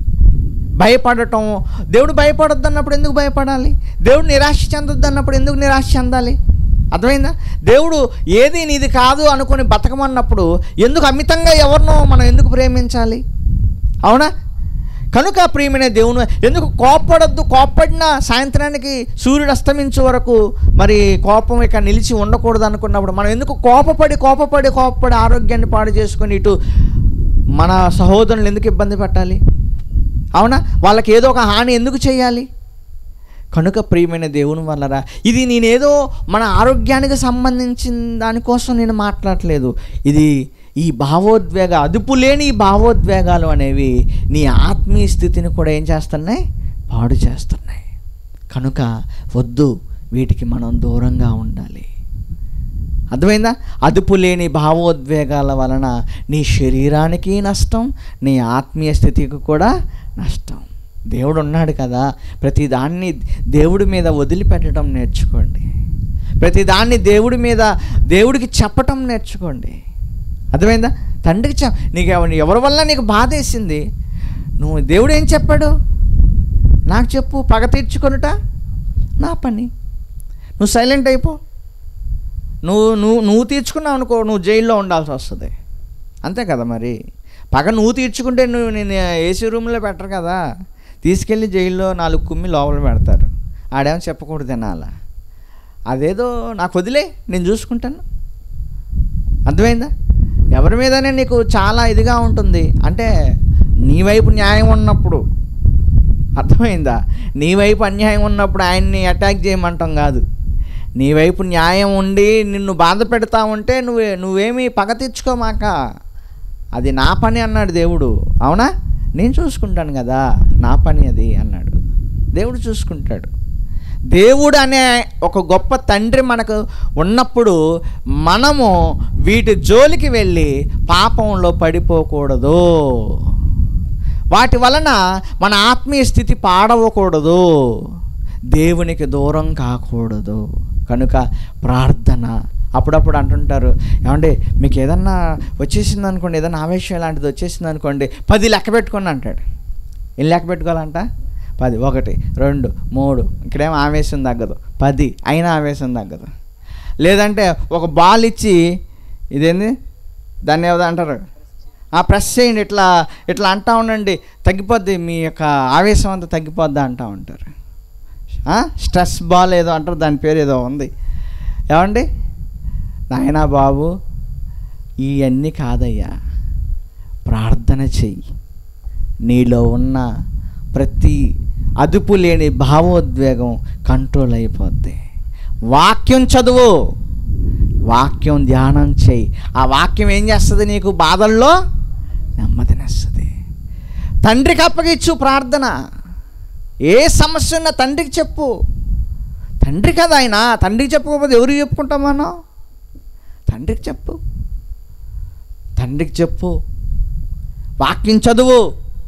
భయపడటం, దేవుడు భయపడొద్దు అన్నప్పుడు ఎందుకు భయపడాలి? దేవుడు నిరాశ చెందొద్దు అన్నప్పుడు ఎందుకు నిరాశ చెందాలి? అర్థమైందా? దేవుడు ఏది నీది కాదు అనుకుని బతకమన్నప్పుడు ఎందుకు అమితంగా ఎవరినో మనం ఎందుకు ప్రేమించాలి? అవునా? కనుక ప్రియమైన దేవుని ఎందుకు కోప్పడొద్దు? కోప్పడిన సాయంత్రానికి సూర్యుడు అస్తమించే వరకు మరి కోపం ఇక నిలిచి ఉండకూడదు అనుకున్నప్పుడు మనం ఎందుకు కోపపడి ఆరోగ్యాన్ని పాడు చేసుకొని ఇటు మన సహోదరులు ఎందుకు ఇబ్బంది పెట్టాలి? అవునా? వాళ్ళకి ఏదో ఒక హాని ఎందుకు చేయాలి? కనుక ప్రియమైన దేవుని వల్లరా ఇది నేనేదో మన ఆరోగ్యానికి సంబంధించిన దానికోసం నేను మాట్లాడట్లేదు. ఇది ఈ భావోద్వేగ అదుపు లేని ఈ భావోద్వేగాలు అనేవి నీ ఆత్మీయ స్థితిని కూడా ఏం చేస్తున్నాయి? పాడు చేస్తున్నాయి. కనుక వద్దు, వీటికి మనం దూరంగా ఉండాలి. అర్థమైందా? అదుపు లేని భావోద్వేగాల వలన నీ శరీరానికి నష్టం, నీ ఆత్మీయ స్థితికి కూడా నష్టం. దేవుడు ఉన్నాడు కదా, ప్రతిదాన్ని దేవుడి మీద వదిలిపెట్టడం నేర్చుకోండి. ప్రతిదాన్ని దేవుడికి చెప్పటం నేర్చుకోండి. అర్థమైందా? తండ్రికి నీకు ఎవరి వల్ల నీకు బాధ వేసింది, నువ్వు దేవుడు ఏం చెప్పాడు? నాకు చెప్పు, పగ తీర్చుకొనుట నా పని. నువ్వు సైలెంట్ అయిపో. నువ్వు తీర్చుకున్నావు అనుకో, నువ్వు జైల్లో ఉండాల్సి వస్తుంది. అంతే కదా మరి. పగ నువ్వు తీర్చుకుంటే నేను ఏసీ రూమ్లో పెట్టరు కదా, తీసుకెళ్ళి జైల్లో 4 కుమ్మి లోపల పెడతారు. ఆడేమో చెప్పకూడదు అలా. అదేదో నాకు వదిలే, నేను చూసుకుంటాను. అర్థమైందా? ఎవరి మీదనే నీకు చాలా ఇదిగా ఉంటుంది అంటే నీ వైపు న్యాయం ఉన్నప్పుడు. అర్థమైందా? నీ వైపు అన్యాయం ఉన్నప్పుడు ఆయన్ని అటాక్ చేయమంటాం కాదు. నీ వైపు న్యాయం ఉండి నిన్ను బాధ పెడతా ఉంటే నువ్వేమీ పగ తీర్చుకోమాక, అది నా పని అన్నాడు దేవుడు. అవునా? నేను చూసుకుంటాను కదా, నా పని అది అన్నాడు. దేవుడు చూసుకుంటాడు. దేవుడు అనే ఒక గొప్ప తండ్రి మనకు ఉన్నప్పుడు మనము వీటి జోలికి వెళ్ళి పాపంలో పడిపోకూడదు. వాటి వలన మన ఆత్మీయ స్థితి పాడవకూడదు, దేవునికి దూరం కాకూడదు. కనుక ప్రార్థన అప్పుడప్పుడు అంటుంటారు, ఏమంటే మీకు ఏదన్నా వచ్చేసింది అనుకోండి, ఏదన్నా ఆవేశం ఇలాంటిది వచ్చేసింది అనుకోండి, 10 లెక్క పెట్టుకోండి అంటాడు. ఏం లెక్క పెట్టుకోవాలంట? 10, 1, 2, 3. ఇక్కడేమో ఆవేశం తగ్గదు, 10 అయినా ఆవేశం తగ్గదు. లేదంటే ఒక బాల్ ఇచ్చి ఇదేంది దాన్ని ఏదో అంటారు, ప్రెస్ చేయండి, ఇట్లా ఇట్లా అంటూ ఉండండి, తగ్గిపోద్ది, మీ యొక్క ఆవేశం అంతా తగ్గిపోద్ది అంటూ ఉంటారు. స్ట్రెస్ బాల్ ఏదో అంటారు, దాని పేరు ఏదో ఉంది. ఏమండి నాయనా బాబు, ఇవన్నీ కాదయ్యా, ప్రార్థన చెయ్యి. నీలో ఉన్న ప్రతి అదుపు లేని భావోద్వేగం కంట్రోల్ అయిపోద్ది. వాక్యం చదువు, వాక్యం ధ్యానం చేయి. ఆ వాక్యం ఏం చేస్తుంది? నీకు బాధల్లో నెమ్మదినిస్తుంది. తండ్రికి అప్పగించు ప్రార్థన. ఏ సమస్య ఉన్నా తండ్రికి చెప్పు. తండ్రి కదా ఆయన, తండ్రికి చెప్పుకోకపోతే ఎవరికి చెప్పుకుంటాం మనం? తండ్రికి చెప్పు, తండ్రికి చెప్పు. వాక్యం చదువు.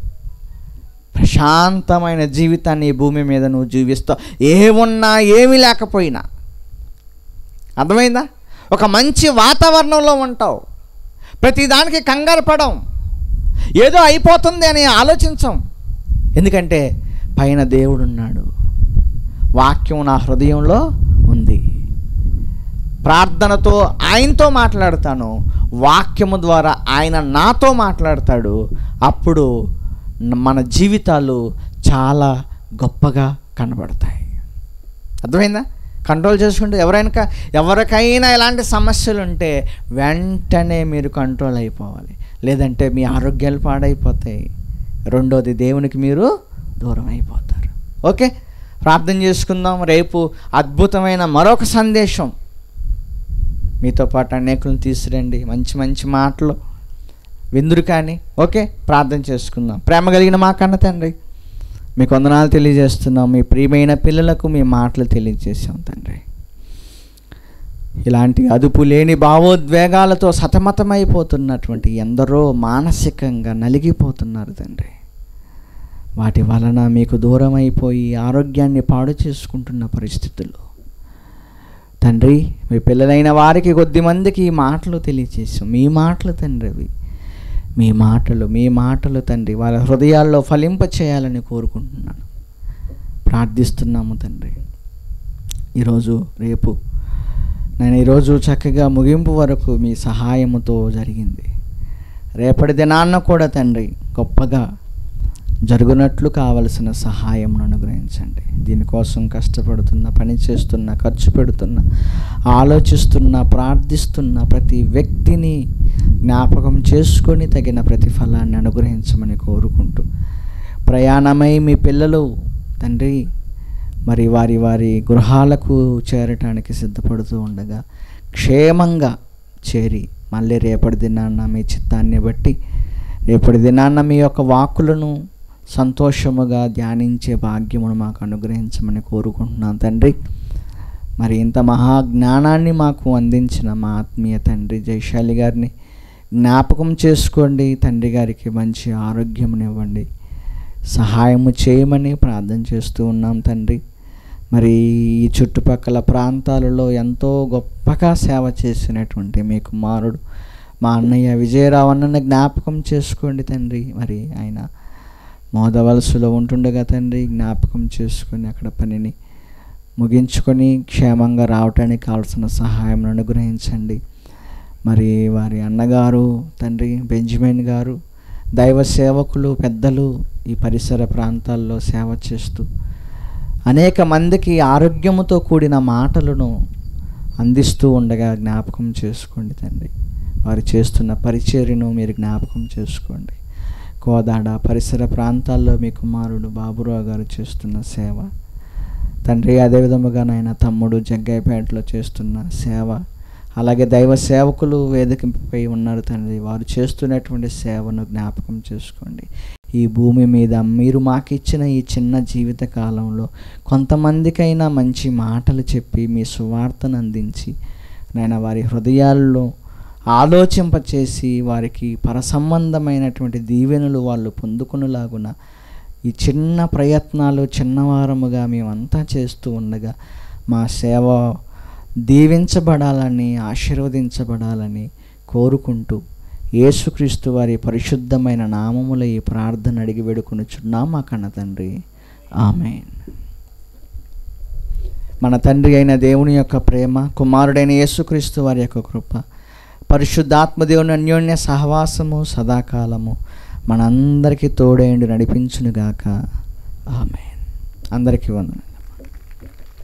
ప్రశాంతమైన జీవితాన్ని ఈ భూమి మీద నువ్వు జీవిస్తావు, ఏమున్నా ఏమీ లేకపోయినా. అర్థమైందా? ఒక మంచి వాతావరణంలో ఉంటావు. ప్రతిదానికి కంగారు పడం, ఏదో అయిపోతుంది అని ఆలోచించం. ఎందుకంటే పైన దేవుడు ఉన్నాడు, వాక్యం నా హృదయంలో ఉంది. ప్రార్థనతో ఆయనతో మాట్లాడతాను, వాక్యము ద్వారా ఆయన నాతో మాట్లాడతాడు. అప్పుడు మన జీవితాలు చాలా గొప్పగా కనబడతాయి. అర్థమైందా? కంట్రోల్ చేసుకుంటే ఎవరికైనా ఎలాంటి సమస్యలు ఉంటే వెంటనే మీరు కంట్రోల్ అయిపోవాలి, లేదంటే మీ ఆరోగ్యాలు పాడైపోతాయి. రెండోది, దేవునికి మీరు దూరం అయిపోతారు. ఓకే, ప్రార్థన చేసుకుందాం. రేపు అద్భుతమైన మరొక సందేశం మీతో పాటు అనేకులను తీసుకురండి, మంచి మంచి మాటలు విందురు కానీ. ఓకే, ప్రార్థన చేసుకుందాం. ప్రేమ కలిగిన మా కన్న తండ్రి, మీకు వందనాలు తెలియజేస్తున్నాం. మీ ప్రియమైన పిల్లలకు మీ మాటలు తెలియజేసాం తండ్రి. ఇలాంటి అదుపు లేని భావోద్వేగాలతో సతమతమైపోతున్నటువంటి ఎందరో మానసికంగా నలిగిపోతున్నారు తండ్రి. వాటి వలన మీకు దూరం అయిపోయి ఆరోగ్యాన్ని పాడు చేసుకుంటున్న పరిస్థితుల్లో తండ్రి, మీ పిల్లలైన వారికి కొద్దిమందికి ఈ మాటలు తెలియజేసాం. మీ మాటలు తండ్రి, అవి మీ మాటలు తండ్రి వాళ్ళ హృదయాల్లో ఫలింప చేయాలని కోరుకుంటున్నాను, ప్రార్థిస్తున్నాము తండ్రి. ఈరోజు రేపు నేను ఈరోజు చక్కగా ముగింపు వరకు మీ సహాయముతో జరిగింది. రేపటి దినాన్న కూడా తండ్రి గొప్పగా జరుగునట్లు కావలసిన సహాయం అనుగ్రహించండి. దీనికోసం కష్టపడుతున్న, పని చేస్తున్న, ఖర్చు పెడుతున్న, ఆలోచిస్తున్న, ప్రార్థిస్తున్న ప్రతి వ్యక్తిని జ్ఞాపకం చేసుకొని తగిన ప్రతిఫలాన్ని అనుగ్రహించమని కోరుకుంటూ, ప్రయాణమై మీ పిల్లలు తండ్రి మరి వారి వారి గృహాలకు చేరటానికి సిద్ధపడుతూ ఉండగా క్షేమంగా చేరి మళ్ళీ రేపటి దినాన్న మీ చిత్తాన్ని బట్టి రేపటి దినాన్న మీ యొక్క వాక్కులను సంతోషముగా ధ్యానించే భాగ్యమును మాకు అనుగ్రహించమని కోరుకుంటున్నాను తండ్రి. మరి ఇంత మహాజ్ఞానాన్ని మాకు అందించిన మా ఆత్మీయ తండ్రి జయశాలి గారిని జ్ఞాపకం చేసుకోండి. తండ్రి గారికి మంచి ఆరోగ్యమునివ్వండి, సహాయము చేయమని ప్రార్థన చేస్తూ ఉన్నాం తండ్రి. మరి ఈ చుట్టుపక్కల ప్రాంతాలలో ఎంతో గొప్పగా సేవ చేసినటువంటి మీ కుమారుడు మా అన్నయ్య విజయరావు అన్నని జ్ఞాపకం చేసుకోండి తండ్రి. మరి ఆయన మోదవలసలో ఉంటుండగా తండ్రి జ్ఞాపకం చేసుకొని అక్కడ పనిని ముగించుకొని క్షేమంగా రావటానికి కావాల్సిన సహాయం అనుగ్రహించండి. మరి వారి అన్నగారు తండ్రి బెంజమిన్ గారు, దైవ సేవకులు, పెద్దలు ఈ పరిసర ప్రాంతాల్లో సేవ చేస్తూ అనేక మందికి ఆరోగ్యముతో కూడిన మాటలను అందిస్తూ ఉండగా జ్ఞాపకం చేసుకోండి తండ్రి. వారు చేస్తున్న పరిచర్యను మీరు జ్ఞాపకం చేసుకోండి. కోదాడ పరిసర ప్రాంతాల్లో మీ కుమారుడు బాబురావు గారు చేస్తున్న సేవ తండ్రి, అదేవిధముగా నాయన తమ్ముడు జగ్గయ్యపేటలో చేస్తున్న సేవ, అలాగే దైవ సేవకులు వేదికపై ఉన్నారు తండ్రి, వారు చేస్తున్నటువంటి సేవను జ్ఞాపకం చేసుకోండి. ఈ భూమి మీద మీరు మాకిచ్చిన ఈ చిన్న జీవిత కాలంలో కొంతమందికైనా మంచి మాటలు చెప్పి మీ సువార్తను అందించి నాయన వారి హృదయాల్లో ఆలోచింపచేసి వారికి పరసంబంధమైనటువంటి దీవెనలు వాళ్ళు పొందుకునేలాగున ఈ చిన్న ప్రయత్నాలు చిన్నవారముగా మేమంతా చేస్తూ ఉండగా మా సేవ దీవించబడాలని, ఆశీర్వదించబడాలని కోరుకుంటూ యేసుక్రీస్తు వారి పరిశుద్ధమైన నామముల ఈ ప్రార్థన అడిగి వేడుకొనుచున్నాం మా కన్న తండ్రి. ఆమేన్. మన తండ్రి అయిన దేవుని యొక్క ప్రేమ, కుమారుడైన యేసుక్రీస్తు వారి యొక్క కృప, పరిశుద్ధాత్మదేవుని అన్యోన్య సహవాసము సదాకాలము మనందరికీ తోడేండు నడిపించునుగాక. ఆమేన్. అందరికీ వందనాలు.